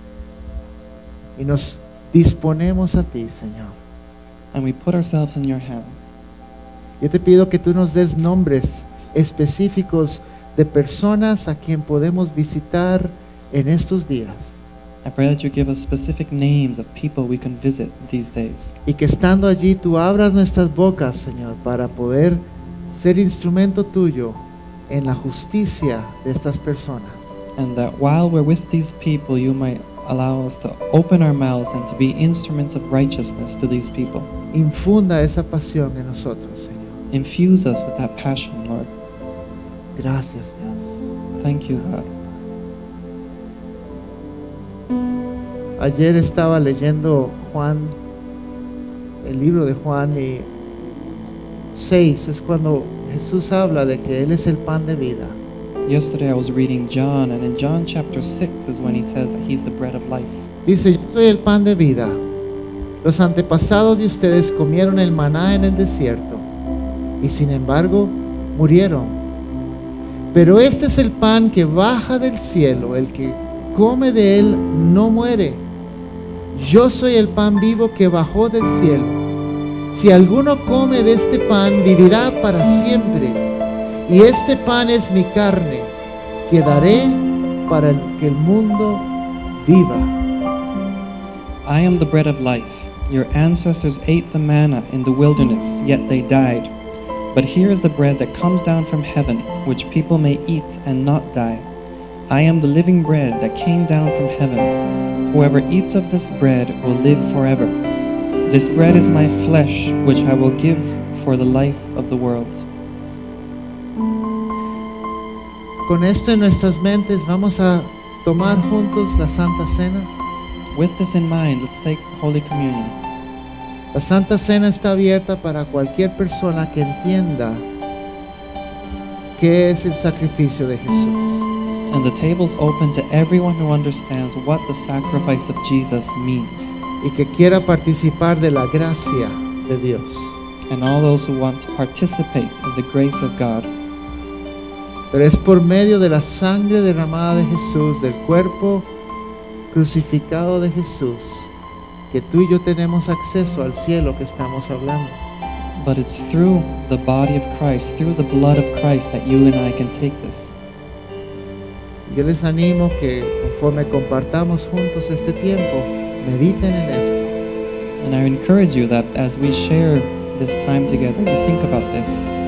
Y nos disponemos a ti, Señor. And we put ourselves in your hands. Yo te pido que tú nos des nombres específicos de personas a quien podemos visitar en estos días. I pray that you give us specific names of people we can visit these days. Y que estando allí tú abras nuestras bocas, Señor, para poder ser instrumento tuyo en la justicia de estas personas. And that while we're with these people, you might allow us to open our mouths and to be instruments of righteousness to these people. Infunda esa pasión en nosotros, Señor. Infuse us with that passion, Lord. Gracias, Dios. Thank you, God. Ayer estaba leyendo Juan, el libro de Juan, y seis es cuando Jesús habla de que Él es el pan de vida. Yesterday I was reading John, and in John chapter six is when he says that he's the bread of life. Dice, yo soy el pan de vida. Los antepasados de ustedes comieron el maná en el desierto y sin embargo murieron. Pero este es el pan que baja del cielo, el que come de él no muere. Yo soy el pan vivo que bajó del cielo. Si alguno come de este pan, vivirá para siempre. Y este pan es mi carne, que daré para que el mundo viva. I am the bread of life. Your ancestors ate the manna in the wilderness, yet they died. But here is the bread that comes down from heaven, which people may eat and not die. I am the living bread that came down from heaven. Whoever eats of this bread will live forever. This bread is my flesh, which I will give for the life of the world. Con esto en nuestras mentes vamos a tomar juntos la Santa Cena. With this in mind, let's take Holy Communion. La Santa Cena está abierta para cualquier persona que entienda qué es el sacrificio de Jesús. And the table's open to everyone who understands what the sacrifice of Jesus means. Y que quiera participar de la gracia de Dios. And all those who want to participate in the grace of God. Pero es por medio de la sangre derramada de Jesús, del cuerpo crucificado de Jesús, que tú y yo tenemos acceso al cielo que estamos hablando. But it's through the body of Christ, through the blood of Christ, that you and I can take this. Yo les animo que conforme compartamos juntos este tiempo, mediten en esto. And I encourage you that as we share this time together, you think about this.